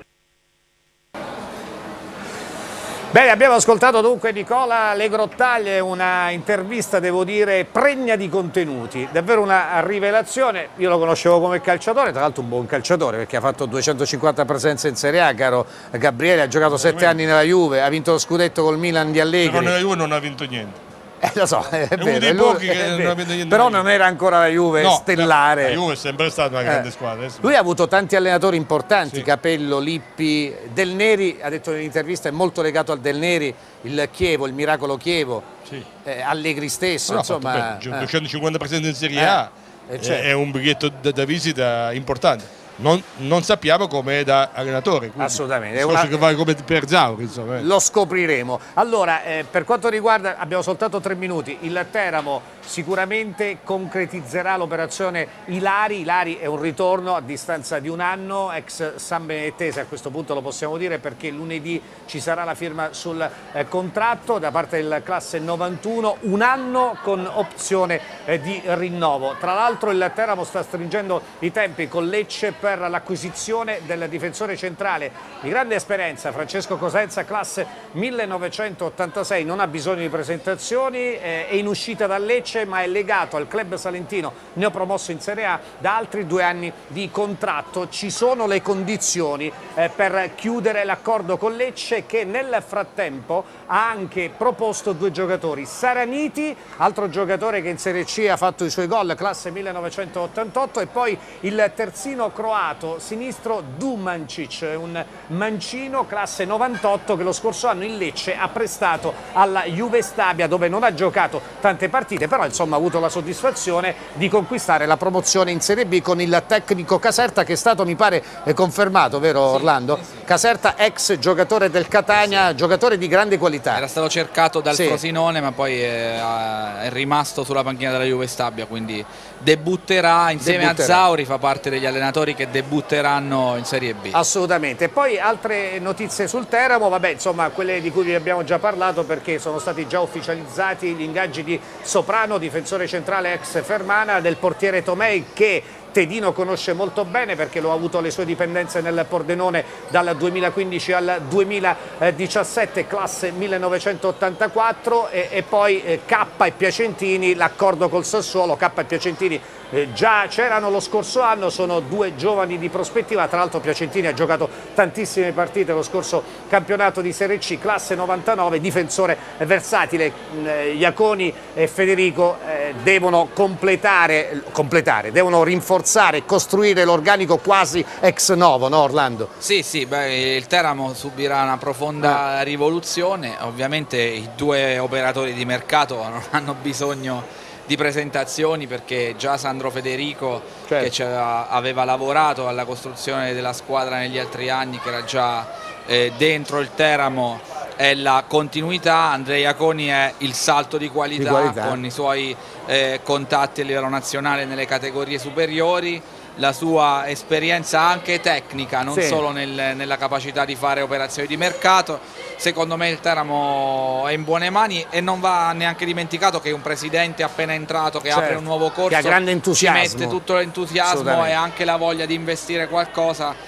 Speaker 2: Bene, abbiamo ascoltato dunque Nicola Le Grottaglie, una intervista, devo dire, pregna di contenuti, davvero una rivelazione. Io lo conoscevo come calciatore, tra l'altro un buon calciatore perché ha fatto duecentocinquanta presenze in Serie A, caro Gabriele, ha giocato sette anni nella Juve, ha vinto lo scudetto col Milan di Allegri.
Speaker 3: Però nella Juve non ha vinto niente.
Speaker 2: Eh, lo so, è, è
Speaker 3: uno
Speaker 2: vero,
Speaker 3: dei
Speaker 2: è
Speaker 3: pochi
Speaker 2: lui,
Speaker 3: che
Speaker 2: è
Speaker 3: non
Speaker 2: vero.
Speaker 3: ha vinto niente.
Speaker 2: Però non era ancora la Juve
Speaker 3: No,
Speaker 2: stellare.
Speaker 3: La Juve è sempre stata una grande
Speaker 2: Eh.
Speaker 3: squadra. Adesso.
Speaker 2: Lui ha avuto tanti allenatori importanti,
Speaker 3: Sì.
Speaker 2: Capello, Lippi, Del Neri, ha detto nell'intervista, è molto legato al Del Neri, il Chievo, il Miracolo Chievo,
Speaker 3: Sì.
Speaker 2: eh, Allegri stesso,
Speaker 3: No,
Speaker 2: insomma.
Speaker 3: fatto per
Speaker 2: eh.
Speaker 3: duecentocinquanta presenze in Serie
Speaker 2: Eh,
Speaker 3: A,
Speaker 2: eh,
Speaker 3: è-
Speaker 2: certo.
Speaker 3: è un biglietto da, da visita importante. Non, non sappiamo come da allenatore. quindi
Speaker 2: Assolutamente, è
Speaker 3: discorso
Speaker 2: una-
Speaker 3: che vale come per Zauri, insomma. eh.
Speaker 2: Lo scopriremo. Allora, eh, per quanto riguarda, abbiamo soltanto tre minuti, il Teramo sicuramente concretizzerà l'operazione Ilari. Ilari è un ritorno a distanza di un anno, ex San Benedettese, a questo punto lo possiamo dire perché lunedì ci sarà la firma sul eh, contratto da parte del classe novantuno, un anno con opzione eh, di rinnovo. Tra l'altro il Teramo sta stringendo i tempi con Lecce per l'acquisizione del difensore centrale di grande esperienza, Francesco Cosenza, classe millenovecentottantasei, non ha bisogno di presentazioni, eh, è in uscita da Lecce ma è legato al club salentino neopromosso in Serie A da altri due anni di contratto. Ci sono le condizioni eh, per chiudere l'accordo con Lecce, che nel frattempo ha anche proposto due giocatori, Saraniti, altro giocatore che in Serie C ha fatto i suoi gol, classe millenovecentottantotto, e poi il terzino croato sinistro Dumancic, un mancino classe novantotto che lo scorso anno in Lecce ha prestato alla Juve Stabia, dove non ha giocato tante partite, però insomma ha avuto la soddisfazione di conquistare la promozione in Serie B con il tecnico Caserta, che è stato, mi pare, confermato, vero Orlando? Sì, sì. Caserta, ex giocatore del Catania, sì. Giocatore di grande qualità.
Speaker 4: Era stato cercato dal
Speaker 2: Sì.
Speaker 4: Frosinone, ma poi è, è rimasto sulla panchina della Juve Stabia, quindi debutterà insieme
Speaker 2: Debutterà.
Speaker 4: a Zauri, fa parte degli allenatori che debutteranno in Serie B.
Speaker 2: Assolutamente. E poi altre notizie sul Teramo, vabbè, insomma, quelle di cui vi abbiamo già parlato, perché sono stati già ufficializzati gli ingaggi di Soprano, difensore centrale ex Fermana, del portiere Tomei, che Tedino conosce molto bene perché lo ha avuto alle sue dipendenze nel Pordenone dal duemilaquindici al duemiladiciassette, classe millenovecentottantaquattro, e, e poi eh, K e Piacentini, l'accordo col Sassuolo. K e Piacentini eh, già c'erano lo scorso anno, sono due giovani di prospettiva, tra l'altro Piacentini ha giocato tantissime partite lo scorso campionato di Serie C, classe novantanove, difensore versatile. eh, Iaconi e Federico eh, devono completare, completare, devono rinforzare e costruire l'organico quasi ex novo, no Orlando?
Speaker 4: Sì, sì, beh, il Teramo subirà una profonda
Speaker 2: Eh.
Speaker 4: rivoluzione, ovviamente i due operatori di mercato non hanno bisogno di presentazioni, perché già Sandro Federico,
Speaker 2: Certo.
Speaker 4: che ci aveva, aveva lavorato alla costruzione della squadra negli altri anni, che era già eh, dentro il Teramo, è la continuità. Andrea Iaconi è il salto di qualità,
Speaker 2: Di qualità.
Speaker 4: con i suoi eh, contatti a livello nazionale nelle categorie superiori, la sua esperienza anche tecnica, non
Speaker 2: Sì.
Speaker 4: solo nel- nella capacità di fare operazioni di mercato. Secondo me il Teramo è in buone mani, e non va neanche dimenticato che un presidente appena entrato, che
Speaker 2: Certo,
Speaker 4: apre un nuovo corso,
Speaker 2: che ha grande
Speaker 4: ci
Speaker 2: entusiasmo.
Speaker 4: mette tutto l'entusiasmo
Speaker 2: Assolutamente.
Speaker 4: e anche la voglia di investire qualcosa.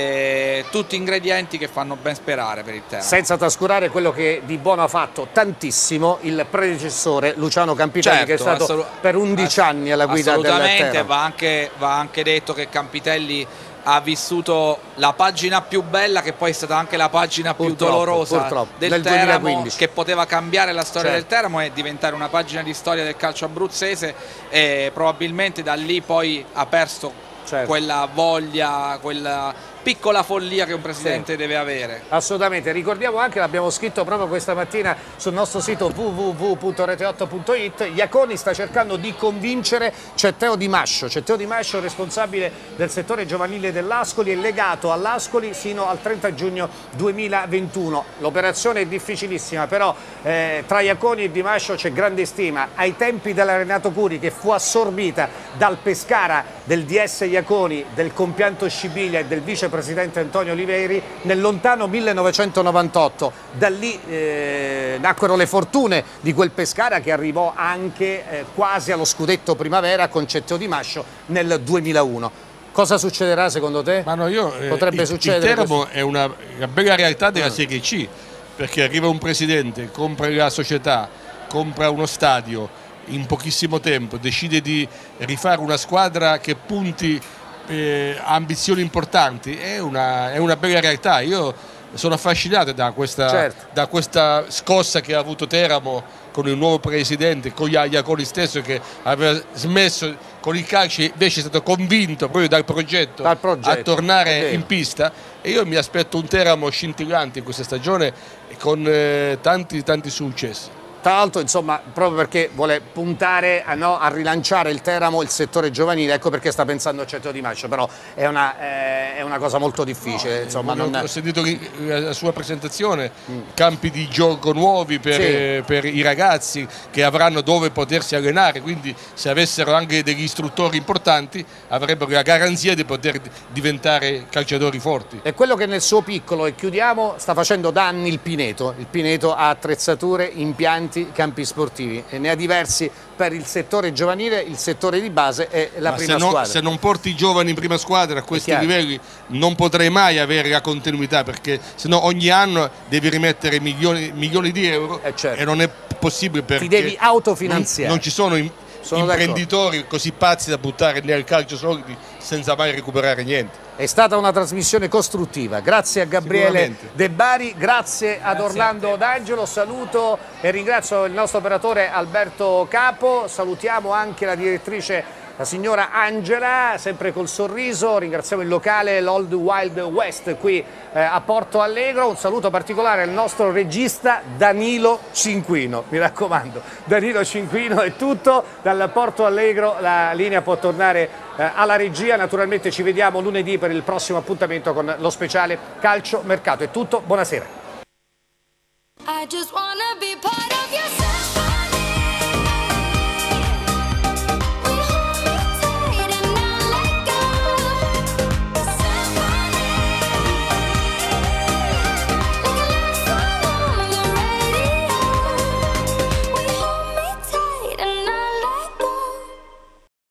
Speaker 4: Eh, tutti ingredienti che fanno ben sperare per il Teramo.
Speaker 2: Senza trascurare quello che di buono ha fatto tantissimo il predecessore Luciano Campitelli,
Speaker 4: Certo,
Speaker 2: che è stato
Speaker 4: assolu-
Speaker 2: per undici
Speaker 4: ass-
Speaker 2: anni alla guida del
Speaker 4: assolutamente.
Speaker 2: Teramo.
Speaker 4: Va anche, va anche detto che Campitelli ha vissuto la pagina più bella, che poi è stata anche la pagina più
Speaker 2: Purtroppo,
Speaker 4: dolorosa
Speaker 2: purtroppo,
Speaker 4: del
Speaker 2: nel
Speaker 4: Teramo,
Speaker 2: duemilaquindici.
Speaker 4: che poteva cambiare la storia
Speaker 2: Certo.
Speaker 4: del Teramo e diventare una pagina di storia del calcio abruzzese, e probabilmente da lì poi ha perso
Speaker 2: Certo.
Speaker 4: quella voglia, quella piccola follia che un presidente
Speaker 2: Sì.
Speaker 4: deve avere.
Speaker 2: Assolutamente, ricordiamo anche, l'abbiamo scritto proprio questa mattina sul nostro sito w w w punto rete otto punto it, Iaconi sta cercando di convincere Cetteo Di Mascio. Cetteo Di Mascio, responsabile del settore giovanile dell'Ascoli, è legato all'Ascoli sino al trenta giugno duemilaventuno. L'operazione è difficilissima, però eh, tra Iaconi e Di Mascio c'è grande stima. Ai tempi della Renato Curi, che fu assorbita dal Pescara, del D S Iaconi, del compianto Scibilia e del vicepresidente Antonio Oliveri, nel lontano millenovecentonovantotto. Da lì eh, nacquero le fortune di quel Pescara, che arrivò anche eh, quasi allo scudetto primavera con Cetteo Di Mascio nel duemilauno. Cosa succederà secondo te?
Speaker 3: Ma no, io, eh,
Speaker 2: Potrebbe
Speaker 3: il,
Speaker 2: succedere
Speaker 3: il Teramo
Speaker 2: questo?
Speaker 3: è una, una bella realtà della Serie C, perché arriva un presidente, compra la società, compra uno stadio in pochissimo tempo, decide di rifare una squadra che punti eh, a ambizioni importanti. È una, è una bella realtà. Io sono affascinato da questa,
Speaker 2: Certo.
Speaker 3: da questa scossa che ha avuto Teramo con il nuovo presidente, con Iaconi stesso, che aveva smesso con il calcio, invece è stato convinto proprio dal progetto,
Speaker 2: Dal progetto,
Speaker 3: a
Speaker 2: è
Speaker 3: tornare
Speaker 2: vero.
Speaker 3: in pista, e io mi aspetto un Teramo scintillante in questa stagione, con eh, tanti tanti successi.
Speaker 2: Tra l'altro, insomma, proprio perché vuole puntare a, no, a rilanciare il Teramo, il settore giovanile, ecco perché sta pensando a Cetteo Di Mascio, però è una, eh, è una cosa molto difficile.
Speaker 3: No,
Speaker 2: insomma,
Speaker 3: non...
Speaker 2: non...
Speaker 3: Ho sentito la sua presentazione, mm. campi di gioco nuovi per,
Speaker 2: Sì.
Speaker 3: eh, per i ragazzi, che avranno dove potersi allenare, quindi se avessero anche degli istruttori importanti avrebbero la garanzia di poter diventare calciatori forti.
Speaker 2: È quello che nel suo piccolo, e chiudiamo, sta facendo da anni il Pineto. Il Pineto ha attrezzature, impianti, campi sportivi, e ne ha diversi per il settore giovanile, il settore di base e la
Speaker 3: Ma
Speaker 2: prima
Speaker 3: se non,
Speaker 2: squadra.
Speaker 3: se non porti i giovani in prima squadra a questi
Speaker 2: chiaro.
Speaker 3: livelli non potrai mai avere la continuità, perché sennò ogni anno devi rimettere milioni, milioni di euro,
Speaker 2: Eh, certo.
Speaker 3: e non è possibile, perché
Speaker 2: Ti devi autofinanziare.
Speaker 3: non, non ci sono in-
Speaker 2: Sono
Speaker 3: imprenditori così pazzi da buttare nel calcio soldi senza mai recuperare niente.
Speaker 2: È stata una trasmissione costruttiva, grazie a Gabriele
Speaker 3: Sicuramente.
Speaker 2: De Bari, grazie ad
Speaker 4: Grazie
Speaker 2: Orlando
Speaker 4: a te.
Speaker 2: D'Angelo, saluto e ringrazio il nostro operatore Alberto Capo, salutiamo anche la direttrice, la signora Angela, sempre col sorriso, ringraziamo il locale, l'Old Wild West qui eh, a Porto Allegro, un saluto particolare al nostro regista Danilo Cinquino, mi raccomando, Danilo Cinquino. È tutto dal Porto Allegro, la linea può tornare eh, alla regia, naturalmente ci vediamo lunedì per il prossimo appuntamento con lo speciale Calcio Mercato. È tutto, buonasera.
Speaker 1: I just wanna be part of your